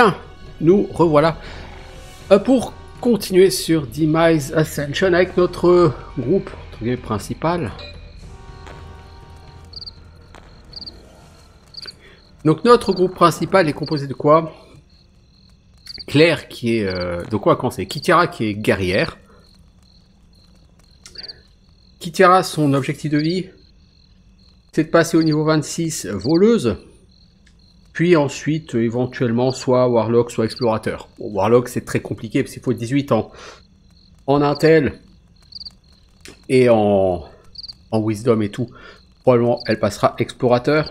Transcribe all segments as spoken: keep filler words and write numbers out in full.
Bien, nous revoilà euh, pour continuer sur Demise Ascension avec notre groupe entre guillemets, principal. Donc notre groupe principal est composé de quoi? Claire qui est... Euh, de quoi quand c'est Kythiara qui est guerrière. Kythiara, son objectif de vie, c'est de passer au niveau vingt-six, voleuse. Puis ensuite, euh, éventuellement, soit Warlock, soit explorateur. Bon, Warlock, c'est très compliqué, parce qu'il faut dix-huit ans. En Intel et en, en Wisdom et tout, probablement, elle passera explorateur.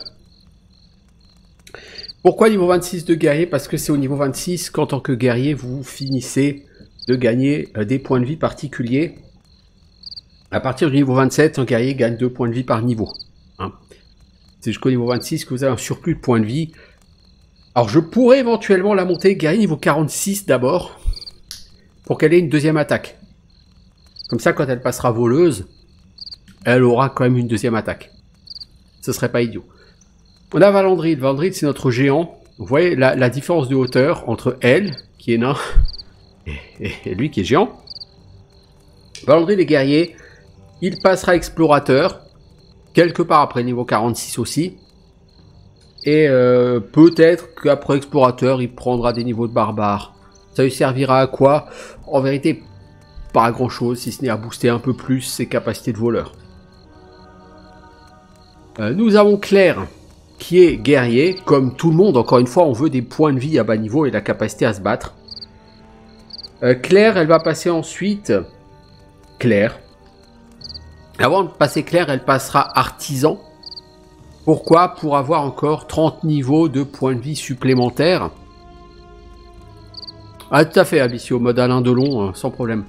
Pourquoi niveau vingt-six de guerrier? Parce que c'est au niveau vingt-six qu'en tant que guerrier, vous finissez de gagner euh, des points de vie particuliers. À partir du niveau vingt-sept, un guerrier gagne deux points de vie par niveau. Hein. C'est jusqu'au niveau vingt-six que vous avez un surplus de points de vie. Alors je pourrais éventuellement la monter guerrier niveau quarante-six d'abord, pour qu'elle ait une deuxième attaque. Comme ça, quand elle passera voleuse, elle aura quand même une deuxième attaque. Ce serait pas idiot. On a Valandril. Valandril, c'est notre géant. Vous voyez la, la différence de hauteur entre elle, qui est nain, et, et, et lui qui est géant. Valandril est guerrier. Il passera explorateur, quelque part après niveau quarante-six aussi. Et euh, peut-être qu'après explorateur, il prendra des niveaux de barbare. Ça lui servira à quoi? En vérité, pas à grand chose, si ce n'est à booster un peu plus ses capacités de voleur. Euh, nous avons Claire, qui est guerrier. Comme tout le monde, encore une fois, on veut des points de vie à bas niveau et la capacité à se battre. Euh, Claire, elle va passer ensuite... Claire. Avant de passer Claire, elle passera artisan. Pourquoi? Pour avoir encore trente niveaux de points de vie supplémentaires. Ah, tout à fait, Abyssio, mode Alain Delon, hein, sans problème.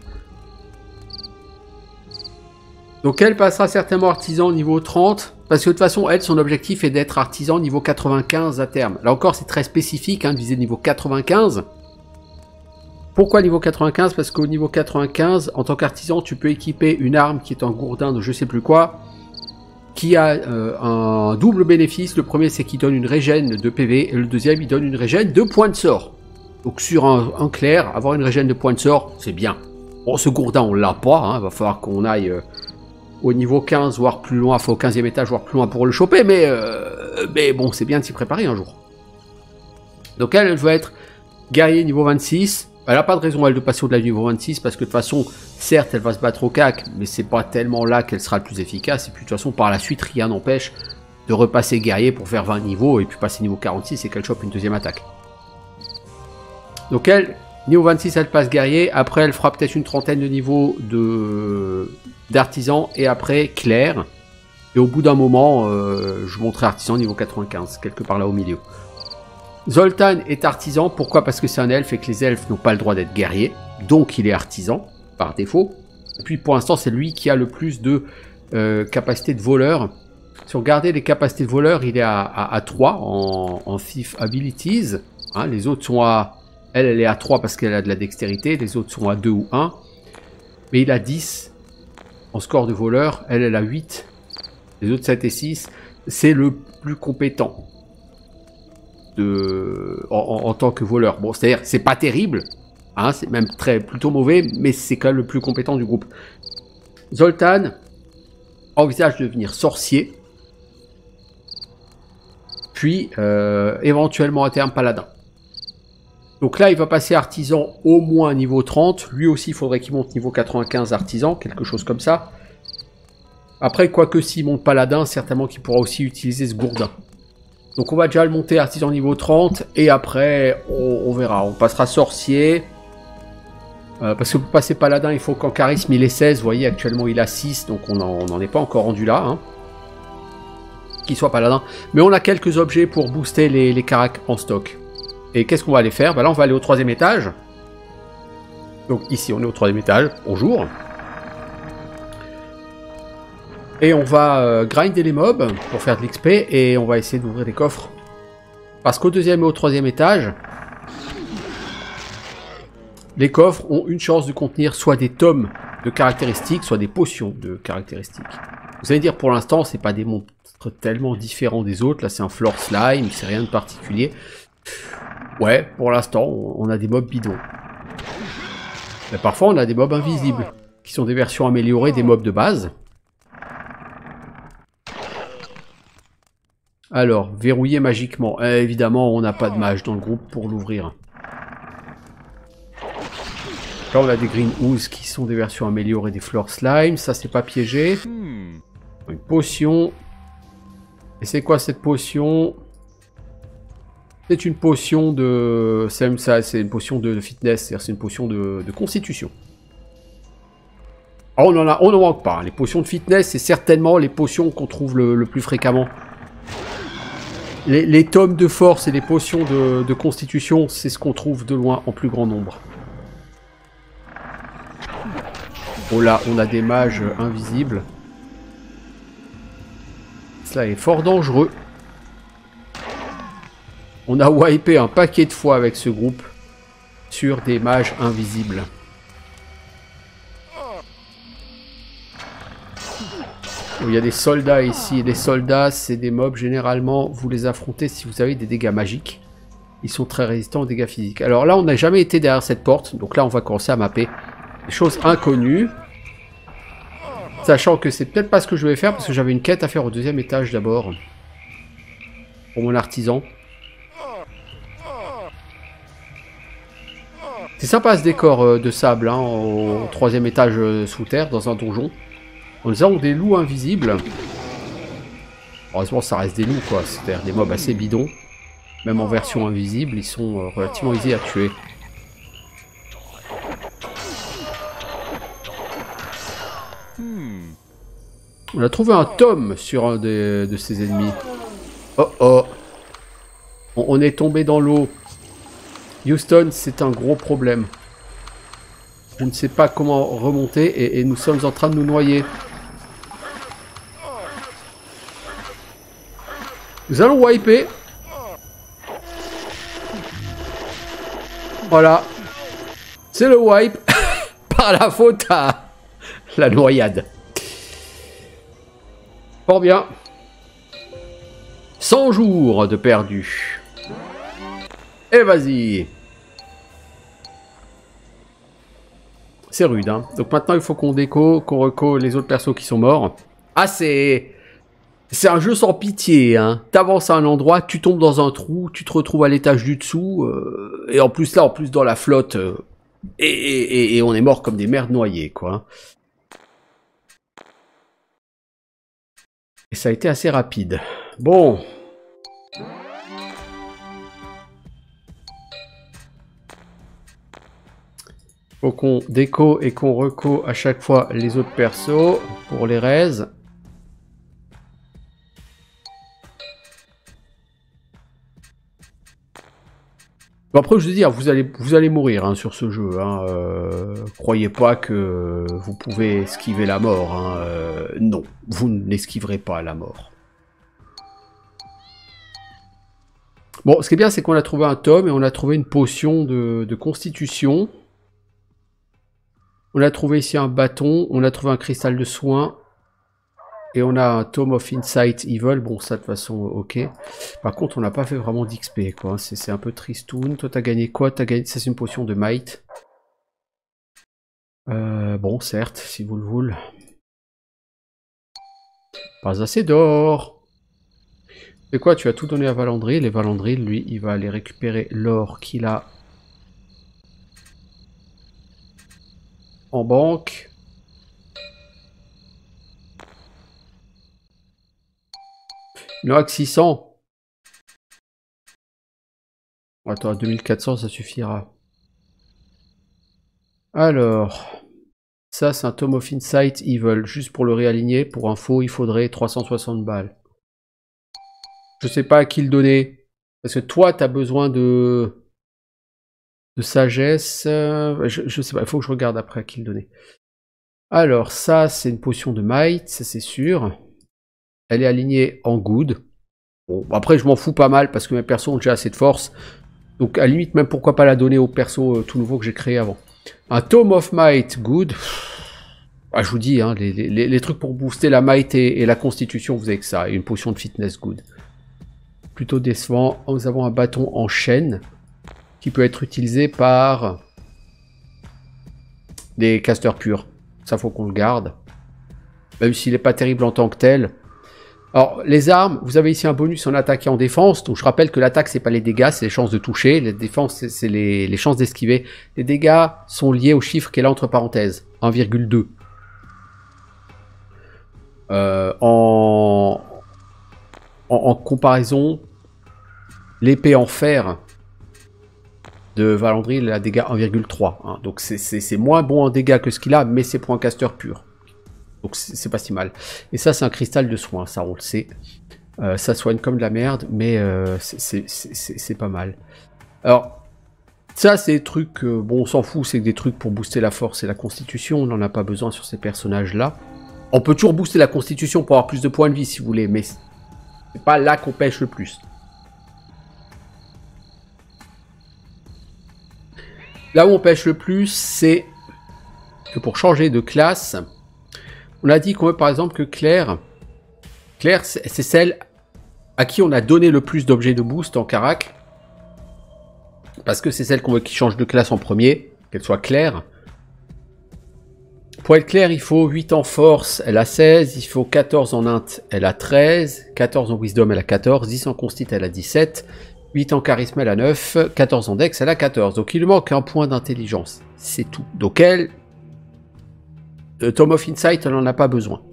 Donc elle passera certainement artisan niveau trente, parce que de toute façon, elle, son objectif est d'être artisan niveau quatre-vingt-quinze à terme. Là encore, c'est très spécifique, hein, de viser niveau quatre-vingt-quinze. Pourquoi niveau quatre-vingt-quinze? Parce qu'au niveau quatre-vingt-quinze, en tant qu'artisan, tu peux équiper une arme qui est un gourdin de je sais plus quoi, qui a euh, un double bénéfice. Le premier, c'est qu'il donne une régène de P V, et le deuxième, il donne une régène de points de sort. Donc sur un, un clair, avoir une régène de points de sort, c'est bien. Bon, ce gourdin, on l'a pas, hein, va falloir qu'on aille euh, au niveau quinze, voire plus loin, enfin au quinzième étage, voire plus loin pour le choper, mais, euh, mais bon, c'est bien de s'y préparer un jour. Donc elle, elle veut être guerrier niveau vingt-six. Elle n'a pas de raison, elle, de passer au-delà du niveau vingt-six, parce que de toute façon, certes, elle va se battre au C A C, mais c'est pas tellement là qu'elle sera le plus efficace. Et puis de toute façon, par la suite, rien n'empêche de repasser guerrier pour faire vingt niveaux, et puis passer niveau quarante-six et qu'elle chope une deuxième attaque. Donc elle, niveau vingt-six, elle passe guerrier. Après, elle fera peut-être une trentaine de niveaux de d'artisan, et après, Claire. Et au bout d'un moment, euh, je monterai artisan niveau quatre-vingt-quinze, quelque part là au milieu. Zoltan est artisan, pourquoi? Parce que c'est un elfe et que les elfes n'ont pas le droit d'être guerriers, donc il est artisan, par défaut. Et puis pour l'instant, c'est lui qui a le plus de euh, capacités de voleur. Si on regardait les capacités de voleur, il est à, à, à trois en, en Thief Abilities. Hein, les autres sont à... Elle, elle est à trois parce qu'elle a de la dextérité, les autres sont à deux ou un. Mais il a dix en score de voleur, elle, elle a huit. Les autres sept et six, c'est le plus compétent. De, en, en, en tant que voleur. Bon, c'est-à-dire, c'est pas terrible, hein, c'est même très plutôt mauvais, mais c'est quand même le plus compétent du groupe. Zoltan envisage de devenir sorcier, puis euh, éventuellement à terme paladin. Donc là, il va passer artisan au moins niveau trente. Lui aussi, il faudrait qu'il monte niveau quatre-vingt-quinze artisan, quelque chose comme ça. Après, quoique s'il monte paladin, certainement qu'il pourra aussi utiliser ce gourdin. Donc on va déjà le monter artisan niveau trente, et après on, on verra, on passera sorcier. Euh, parce que pour passer paladin, il faut qu'en charisme il ait seize, vous voyez actuellement il a six, donc on n'en est pas encore rendu là. Hein. Qu'il soit paladin. Mais on a quelques objets pour booster les, les caracs en stock. Et qu'est-ce qu'on va aller faire? Bah là on va aller au troisième étage. Donc ici on est au troisième étage, bonjour. Et on va euh, grinder les mobs pour faire de l'X P, et on va essayer d'ouvrir des coffres. Parce qu'au deuxième et au troisième étage, les coffres ont une chance de contenir soit des tomes de caractéristiques, soit des potions de caractéristiques. Vous allez dire, pour l'instant, c'est pas des monstres tellement différents des autres. Là, c'est un floor slime, c'est rien de particulier. Ouais, pour l'instant, on a des mobs bidons. Mais parfois, on a des mobs invisibles, qui sont des versions améliorées des mobs de base. Alors, verrouiller magiquement. Eh, évidemment, on n'a pas de mage dans le groupe pour l'ouvrir. Là, on a des Green Ooze qui sont des versions améliorées des Floor Slime. Ça, c'est pas piégé. Une potion. Et c'est quoi cette potion? C'est une potion de... C'est ça, c'est une potion de fitness. C'est-à-dire c'est une potion de, de constitution. Alors, on en a, on n'en manque pas. Les potions de fitness, c'est certainement les potions qu'on trouve le, le plus fréquemment. Les, les tomes de force et les potions de, de constitution, c'est ce qu'on trouve de loin en plus grand nombre. Oh là, on a des mages invisibles. Cela est fort dangereux. On a wipé un paquet de fois avec ce groupe sur des mages invisibles. Oh, il y a des soldats ici. Et les soldats, c'est des mobs, généralement, vous les affrontez si vous avez des dégâts magiques. Ils sont très résistants aux dégâts physiques. Alors là, on n'a jamais été derrière cette porte. Donc là, on va commencer à mapper des choses inconnues. Sachant que c'est peut-être pas ce que je vais faire, parce que j'avais une quête à faire au deuxième étage d'abord. Pour mon artisan. C'est sympa ce décor de sable, hein, au troisième étage sous terre, dans un donjon. Nous avons des loups invisibles. Heureusement, ça reste des loups, quoi. C'est-à-dire des mobs assez bidons. Même en version invisible, ils sont relativement aisés à tuer. On a trouvé un tome sur un des, de ses ennemis. Oh oh. On, on est tombé dans l'eau. Houston, c'est un gros problème. Je ne sais pas comment remonter et, et nous sommes en train de nous noyer. Nous allons wiper. Voilà. C'est le wipe par la faute à la noyade. Fort bien. cent jours de perdu. Et vas-y. C'est rude, hein. Donc maintenant, il faut qu'on déco, qu'on reco les autres persos qui sont morts. Ah, c'est... C'est un jeu sans pitié, hein. T'avances à un endroit, tu tombes dans un trou, tu te retrouves à l'étage du dessous, euh, et en plus là, en plus dans la flotte, euh, et, et, et on est mort comme des merdes noyées, quoi. Et ça a été assez rapide. Bon. Faut qu'on déco et qu'on reco à chaque fois les autres persos pour les raises. Bon, après, je veux dire, vous allez, vous allez mourir hein, sur ce jeu. Hein, euh, croyez pas que vous pouvez esquiver la mort. Hein, euh, non, vous n'esquiverez pas la mort. Bon, ce qui est bien, c'est qu'on a trouvé un tome et on a trouvé une potion de, de constitution. On a trouvé ici un bâton, on a trouvé un cristal de soin. Et on a un Tome of Insight Evil. Bon, ça, de toute façon, ok. Par contre, on n'a pas fait vraiment d'X P, quoi. C'est un peu tristoun. Toi, t'as gagné quoi? T'as gagné... Ça, c'est une potion de might. Euh, bon, certes, si vous le voulez. Pas assez d'or. C'est quoi? Tu as tout donné à Valandril. Et Valandril, lui, il va aller récupérer l'or qu'il a en banque. Il en a que six cents. Attends, deux mille quatre cents, ça suffira. Alors, ça c'est un Tome of Insight Evil. Juste pour le réaligner, pour info, il faudrait trois cent soixante balles. Je sais pas à qui le donner. Parce que toi, tu as besoin de... de sagesse. Je, je sais pas, il faut que je regarde après à qui le donner. Alors, ça, c'est une potion de might, ça c'est sûr. Elle est alignée en good. Bon, après, je m'en fous pas mal parce que mes persos ont déjà assez de force. Donc, à la limite, même pourquoi pas la donner aux persos euh, tout nouveaux que j'ai créés avant. Un Tome of Might, good. Ah, je vous dis, hein, les, les, les trucs pour booster la might et, et la constitution, vous avez que ça. Et une potion de fitness, good. Plutôt décevant. Nous avons un bâton en chêne. qui peut être utilisé par des casters purs. Ça, faut qu'on le garde. Même s'il n'est pas terrible en tant que tel. Alors, les armes, vous avez ici un bonus en attaque et en défense. Donc, je rappelle que l'attaque, c'est pas les dégâts, c'est les chances de toucher. La défense, c'est les, les chances d'esquiver. Les dégâts sont liés au chiffre qui est là entre parenthèses. un virgule deux. Euh, en... en... En comparaison, l'épée en fer de Valandril a dégâts un virgule trois. Hein. Donc, c'est moins bon en dégâts que ce qu'il a, mais c'est pour un caster pur. Donc c'est pas si mal. Et ça, c'est un cristal de soin, ça on le sait. Euh, ça soigne comme de la merde, mais euh, c'est pas mal. Alors, ça c'est des trucs, euh, bon on s'en fout, c'est des trucs pour booster la force et la constitution, on n'en a pas besoin sur ces personnages-là. On peut toujours booster la constitution pour avoir plus de points de vie si vous voulez, mais c'est pas là qu'on pêche le plus. Là où on pêche le plus, c'est que pour changer de classe... On a dit qu'on veut par exemple que Claire, Claire c'est celle à qui on a donné le plus d'objets de boost en carac. Parce que c'est celle qu'on veut qui change de classe en premier, qu'elle soit Claire. Pour être Claire, il faut huit en force, elle a seize, il faut quatorze en int, elle a treize, quatorze en wisdom, elle a quatorze, dix en constit, elle a dix-sept, huit en charisme, elle a neuf, quatorze en dex, elle a quatorze. Donc il lui manque un point d'intelligence, c'est tout. Donc elle... Le Tome of Insight, elle n'en a pas besoin.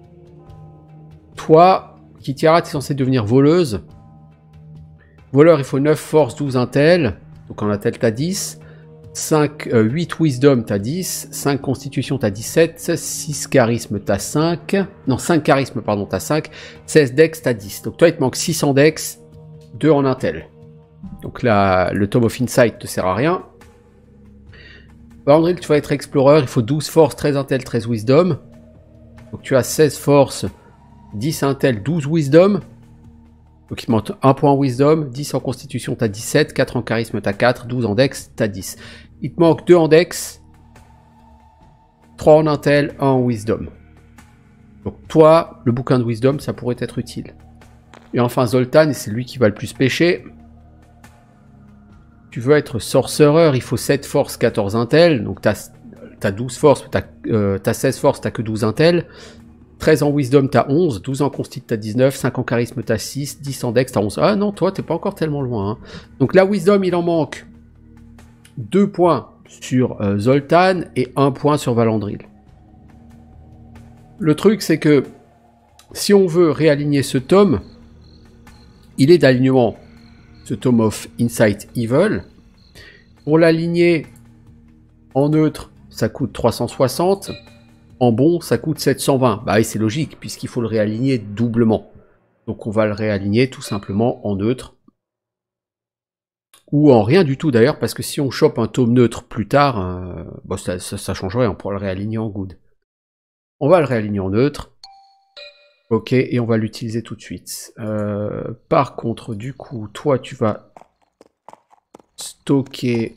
Toi, Kitiara, tu es censé devenir voleuse. Voleur, il faut neuf force, douze intel. Donc en intel, tu as dix. cinq, euh, huit wisdom, tu as dix. cinq constitution, tu as dix-sept. six charisme, tu as cinq. Non, cinq charisme, pardon, tu as cinq. seize dex, tu as dix. Donc toi, il te manque six en dex, deux en intel. Donc là, le Tome of Insight ne te sert à rien. Valandril, tu vas être explorer, il faut douze force, treize intel, treize wisdom. Donc tu as seize force, dix intel, douze wisdom. Donc il te manque un point en wisdom, dix en constitution, tu as dix-sept, quatre en charisme, tu as quatre, douze en dex, tu as dix. Il te manque deux en dex, trois en intel, un en wisdom. Donc toi, le bouquin de wisdom, ça pourrait être utile. Et enfin Zoltan, et c'est lui qui va le plus pêcher. Tu veux être sorcerer, il faut sept force, quatorze intel, donc tu as douze force, tu as, euh, seize force, tu n'as que douze intel, treize en wisdom, tu as onze, douze en constit, tu as dix-neuf, cinq en charisme, tu as six, dix en dex, tu as onze. Ah non, toi, t'es pas encore tellement loin. Hein. Donc la wisdom, il en manque deux points sur euh, Zoltan et un point sur Valandril. Le truc, c'est que si on veut réaligner ce tome, il est d'alignement. Ce Tome of Insight Evil. Pour l'aligner en neutre, ça coûte trois cent soixante. En bon, ça coûte sept cent vingt. Bah oui, c'est logique, puisqu'il faut le réaligner doublement. Donc on va le réaligner tout simplement en neutre. Ou en rien du tout d'ailleurs, parce que si on chope un tome neutre plus tard, euh, bon, ça, ça, ça changerait, on pourra le réaligner en good. On va le réaligner en neutre. Ok, et on va l'utiliser tout de suite. Euh, par contre, du coup, toi, tu vas stocker...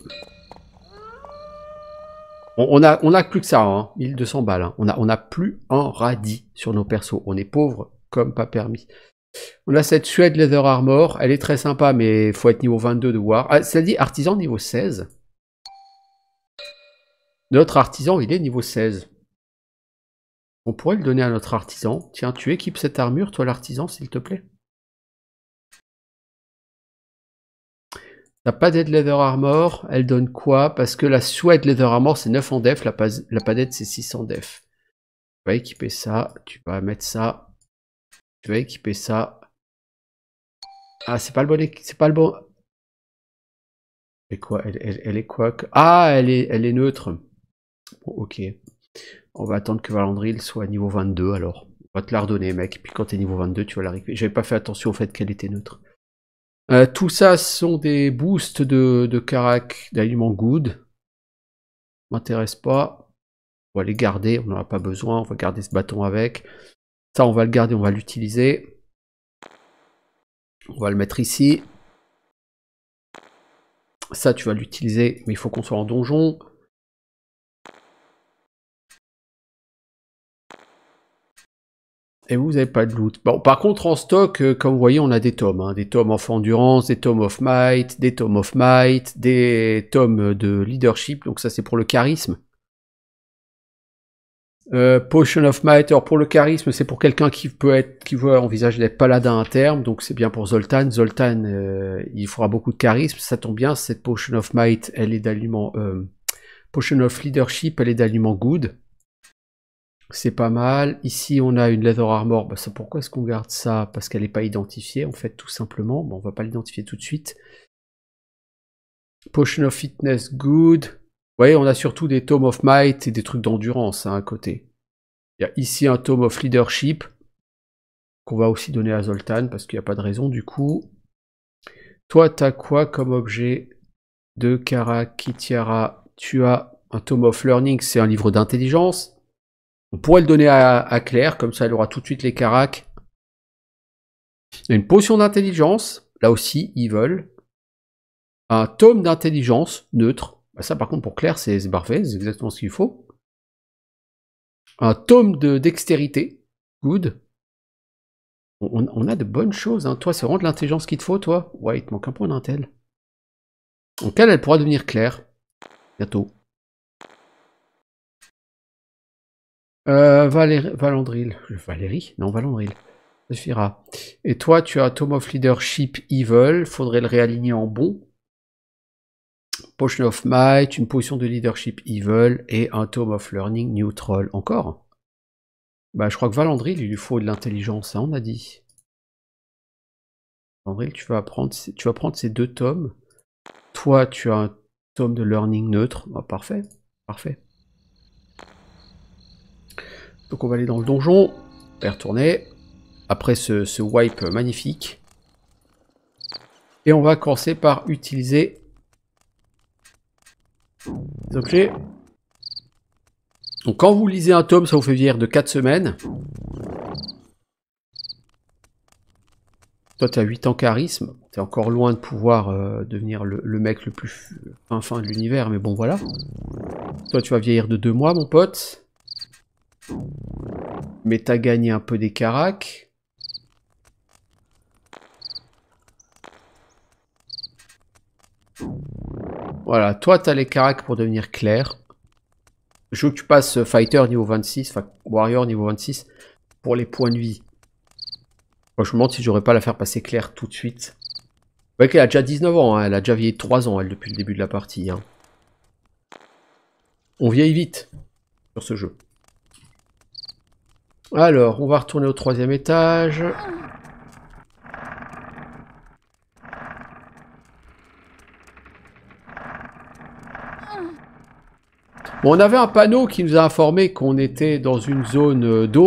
On, on, a, on a plus que ça, hein, mille deux cents balles. Hein. On a, on a plus un radis sur nos persos. On est pauvre comme pas permis. On a cette Suède Leather Armor. Elle est très sympa, mais il faut être niveau vingt-deux de War. Ah, ça dit artisan niveau seize. Notre artisan, il est niveau seize. On pourrait le donner à notre artisan. Tiens, tu équipes cette armure, toi l'artisan, s'il te plaît. T'as pas d'aide Leather Armor. Elle donne quoi? Parce que la Suède Leather Armor, c'est neuf en def. La, la padette, c'est six en def. Tu vas équiper ça. Tu vas mettre ça. Tu vas équiper ça. Ah, c'est pas le bon... C'est pas le bon... Elle est quoi? Elle, elle, elle est quoi? Ah, elle est, elle est neutre. Bon, ok. On va attendre que Valandril soit niveau vingt-deux, alors. On va te la redonner, mec. Puis quand t'es niveau vingt-deux, tu vas la récupérer. J'avais pas fait attention au fait qu'elle était neutre. Euh, tout ça sont des boosts de, de carac d'aliments good. M'intéresse pas. On va les garder, on n'en a pas besoin. On va garder ce bâton avec. Ça, on va le garder, on va l'utiliser. On va le mettre ici. Ça, tu vas l'utiliser, mais il faut qu'on soit en donjon. Et vous n'avez pas de loot. Bon, par contre, en stock, euh, comme vous voyez, on a des tomes. Hein, des tomes of endurance, des tomes of might, des tomes of might, des tomes de leadership. Donc ça, c'est pour le charisme. Euh, Potion of might. Alors pour le charisme, c'est pour quelqu'un qui peut être, qui veut envisager d'être paladin à terme. Donc c'est bien pour Zoltan. Zoltan, euh, il fera beaucoup de charisme. Ça tombe bien. Cette Potion of might, elle est d'aliment. Euh, Potion of leadership, elle est d'aliment good. C'est pas mal. Ici, on a une Leather Armor. Bah, ça, pourquoi est-ce qu'on garde ça? Parce qu'elle n'est pas identifiée, en fait, tout simplement. Bon, on va pas l'identifier tout de suite. Potion of Fitness, good. Vous voyez, on a surtout des Tome of Might et des trucs d'endurance hein, à côté. Il y a ici un Tome of Leadership qu'on va aussi donner à Zoltan parce qu'il n'y a pas de raison du coup. Toi, tu as quoi comme objet de Karakitiara? Tu as un Tome of Learning, c'est un livre d'intelligence. On pourrait le donner à, à Claire, comme ça elle aura tout de suite les caracs. Une potion d'intelligence, là aussi, evil. Un tome d'intelligence, neutre. Bah ça par contre pour Claire c'est parfait, c'est exactement ce qu'il faut. Un tome de dextérité, good. On, on a de bonnes choses, hein. Toi c'est vraiment de l'intelligence qu'il te faut, toi? Ouais, il te manque un point d'intel. Donc elle, elle pourra devenir Claire, bientôt. Euh, Valérie, Valandril, Valérie? Non, Valandril. Ça suffira. Et toi, tu as Tome of Leadership Evil. Faudrait le réaligner en bon. Potion of Might, une potion de Leadership Evil et un Tome of Learning Neutral. Encore? Bah, je crois que Valandril, il lui faut de l'intelligence, hein, on a dit. Valandril, tu vas prendre, tu vas prendre ces deux tomes. Toi, tu as un tome de Learning neutre. Bah, parfait, parfait. Donc on va aller dans le donjon, on va y retourner, après ce, ce wipe magnifique. Et on va commencer par utiliser les objets. Donc quand vous lisez un tome, ça vous fait vieillir de quatre semaines. Toi tu as huit ans charisme, tu es encore loin de pouvoir euh, devenir le, le mec le plus fin fin de l'univers, mais bon voilà. Toi tu vas vieillir de deux mois mon pote. Mais t'as gagné un peu des caracs. Voilà, toi t'as les caracs pour devenir Claire. Je veux que tu passes Fighter niveau vingt-six, enfin Warrior niveau vingt-six, pour les points de vie. Moi je me demande si j'aurais pas la faire passer Claire tout de suite. Vous voyez qu'elle a déjà dix-neuf ans, hein. Elle a déjà vieilli de trois ans elle depuis le début de la partie. Hein. On vieillit vite sur ce jeu. Alors, on va retourner au troisième étage. Bon, on avait un panneau qui nous a informé qu'on était dans une zone d'eau.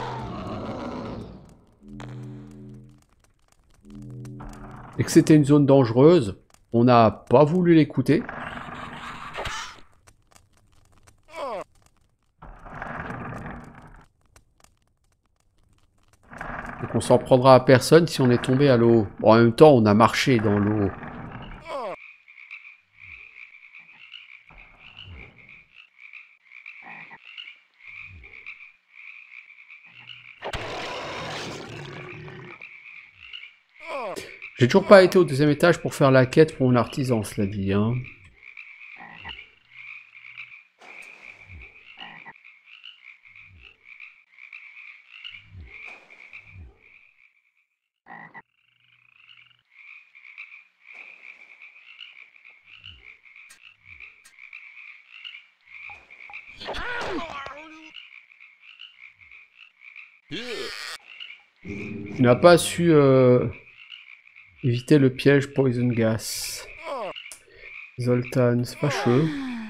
Et que c'était une zone dangereuse. On n'a pas voulu l'écouter. Donc on s'en prendra à personne si on est tombé à l'eau. Bon, en même temps, on a marché dans l'eau. J'ai toujours pas été au deuxième étage pour faire la quête pour mon artisan, cela dit. Hein. Tu n'as pas su euh, éviter le piège Poison Gas. Zoltan, c'est fâcheux.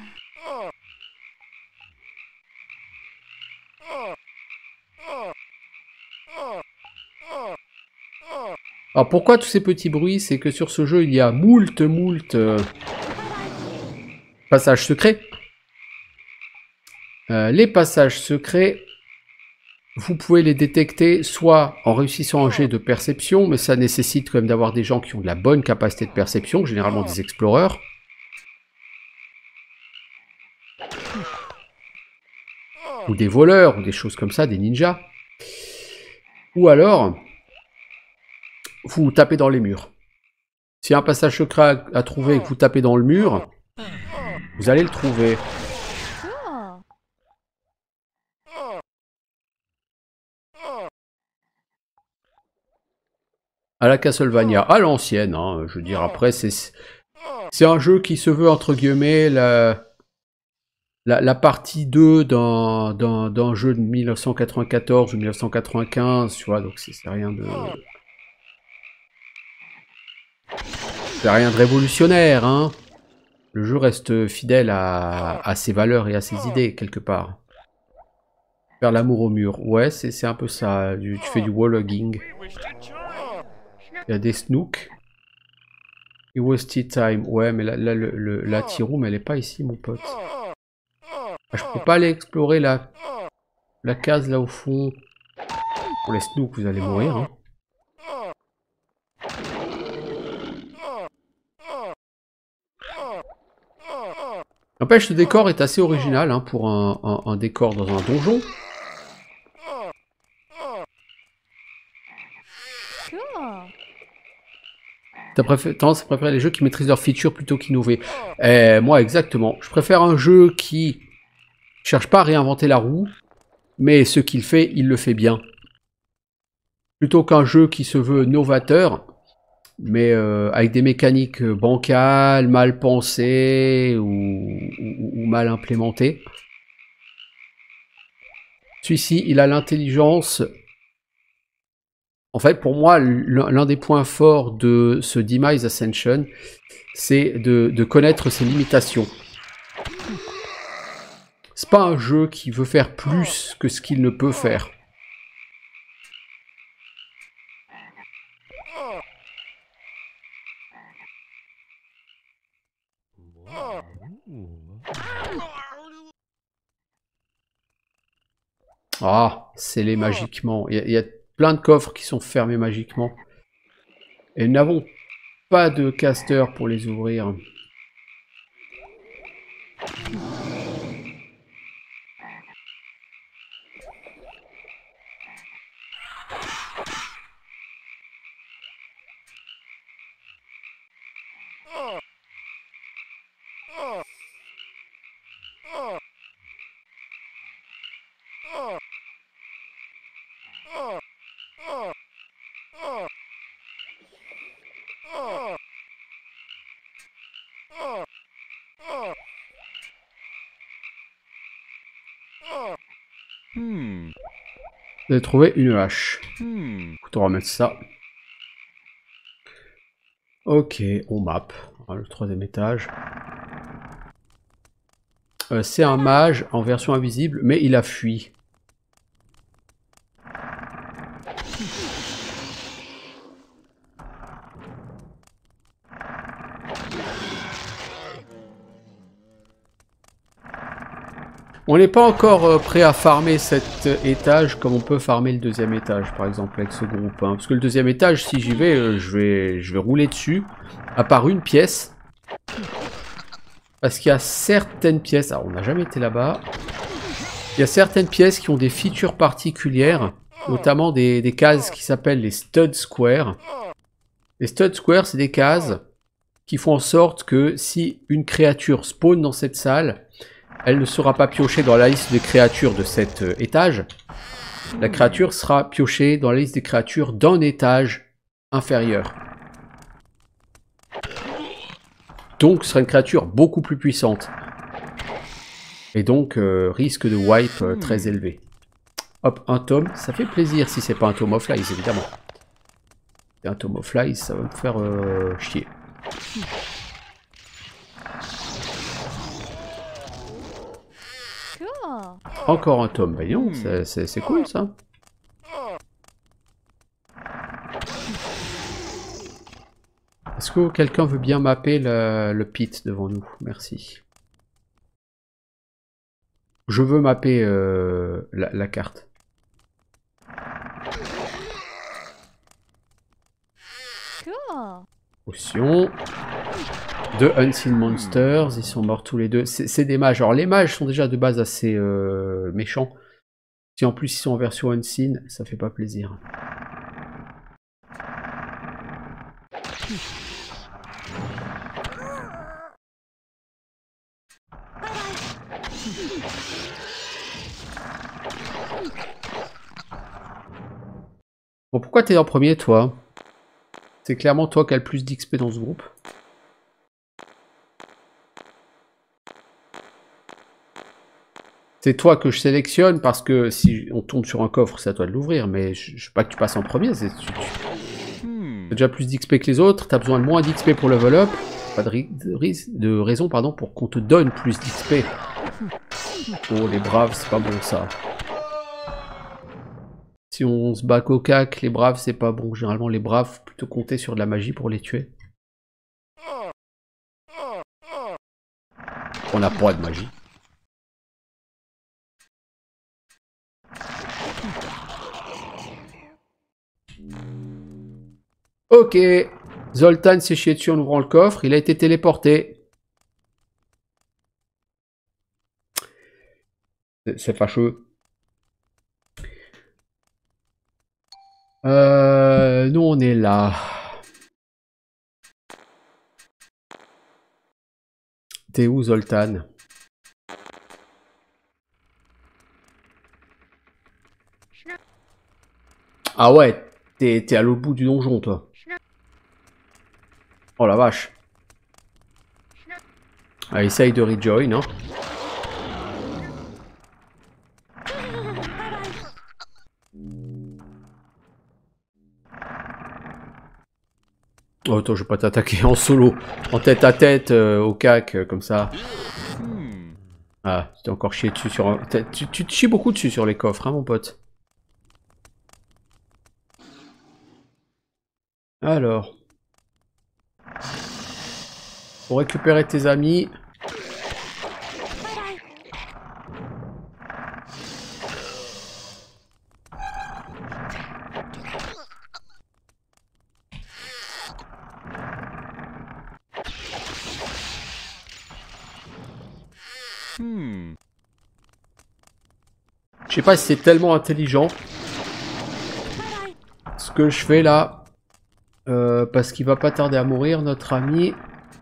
Alors pourquoi tous ces petits bruits? C'est que sur ce jeu, il y a moult, moult euh, passages secrets. Euh, les passages secrets, vous pouvez les détecter soit en réussissant un jet de perception, mais ça nécessite quand même d'avoir des gens qui ont de la bonne capacité de perception, généralement des explorers. Ou des voleurs, ou des choses comme ça, des ninjas. Ou alors, vous tapez dans les murs. S'il y a un passage secret à, à trouver et que vous tapez dans le mur, vous allez le trouver. À la Castlevania, à l'ancienne, hein, je veux dire, après, c'est c'est un jeu qui se veut, entre guillemets, la, la, la partie deux d'un d'un jeu de mille neuf cent quatre-vingt-quatorze ou mille neuf cent quatre-vingt-quinze, tu vois, donc c'est rien de... C'est rien de révolutionnaire, hein. Le jeu reste fidèle à, à ses valeurs et à ses idées, quelque part. Faire l'amour au mur, ouais, c'est un peu ça, du, tu fais du wall-hugging. Il y a des snooks. It was tea time. Ouais, mais là, là le, le, la tea room, elle est pas ici, mon pote. Ah, je peux pas aller explorer la, la case là au fond. Pour les snooks, vous allez mourir. Hein. N'empêche, ce décor est assez original hein, pour un, un, un décor dans un donjon. T'as préféré, tendance à préférer les jeux qui maîtrisent leurs features plutôt qu'innover. Eh, moi, exactement. Je préfère un jeu qui cherche pas à réinventer la roue, mais ce qu'il fait, il le fait bien. Plutôt qu'un jeu qui se veut novateur, mais euh, avec des mécaniques bancales, mal pensées ou, ou, ou mal implémentées. Celui-ci, il a l'intelligence... En fait, pour moi, l'un des points forts de ce Demise Ascension, c'est de, de connaître ses limitations. C'est pas un jeu qui veut faire plus que ce qu'il ne peut faire. Ah, scellé magiquement. Il y, a, il y a plein de coffres qui sont fermés magiquement. Et nous n'avons pas de caster pour les ouvrir. Hmm. Vous avez trouvé une hache. Hmm. On va remettre ça. Ok, on map. Le troisième étage. Euh, C'est un mage en version invisible, mais il a fui. On n'est pas encore euh, prêt à farmer cet étage comme on peut farmer le deuxième étage, par exemple, avec ce groupe. Hein. Parce que le deuxième étage, si j'y vais, euh, je vais, je vais rouler dessus, à part une pièce. Parce qu'il y a certaines pièces... Alors, on n'a jamais été là-bas. Il y a certaines pièces qui ont des features particulières, notamment des, des cases qui s'appellent les Stud Squares. Les Stud Squares, c'est des cases qui font en sorte que si une créature spawn dans cette salle... Elle ne sera pas piochée dans la liste des créatures de cet euh, étage. La créature sera piochée dans la liste des créatures d'un étage inférieur. Donc, ce sera une créature beaucoup plus puissante. Et donc, euh, risque de wipe euh, très élevé. Hop, un tome, ça fait plaisir si c'est pas un tome of lies, évidemment. Si c'est un tome of lies, ça va me faire euh, chier. Encore un tome, bah non, c'est cool ça. Est-ce que quelqu'un veut bien mapper le, le pit devant nous? Merci. Je veux mapper euh, la, la carte. Potion. Deux Unseen Monsters, ils sont morts tous les deux. C'est des mages. Alors les mages sont déjà de base assez euh, méchants. Si en plus ils sont en version unseen, ça fait pas plaisir. Bon, pourquoi t'es en premier, toi? C'est clairement toi qui as le plus d'X P dans ce groupe. C'est toi que je sélectionne parce que si on tombe sur un coffre, c'est à toi de l'ouvrir, mais je ne veux pas que tu passes en premier. C'est tu, tu... Hmm. déjà plus d'X P que les autres, tu as besoin de moins d'X P pour level up. Pas de, de, de raison pardon, pour qu'on te donne plus d'X P. Oh, les braves, c'est pas bon ça. Si on se bat cocac, les braves, c'est pas bon. Généralement, les braves, plutôt compter sur de la magie pour les tuer. On n'a pas de magie. Ok. Zoltan s'est chié dessus en ouvrant le coffre. Il a été téléporté. C'est fâcheux. Euh, nous, on est là. T'es où, Zoltan? Ah ouais, t'es à l'autre bout du donjon, toi. Oh la vache. Ah, essaye de rejoin, hein. Oh, attends, je vais pas t'attaquer en solo. En tête à tête, euh, au cac, euh, comme ça. Ah, tu t'es encore chié dessus sur... Un... Tu, tu te chies beaucoup dessus sur les coffres, hein, mon pote. Alors. Pour récupérer tes amis... Hmm. Je sais pas si c'est tellement intelligent ce que je fais là, euh, parce qu'il va pas tarder à mourir, notre ami.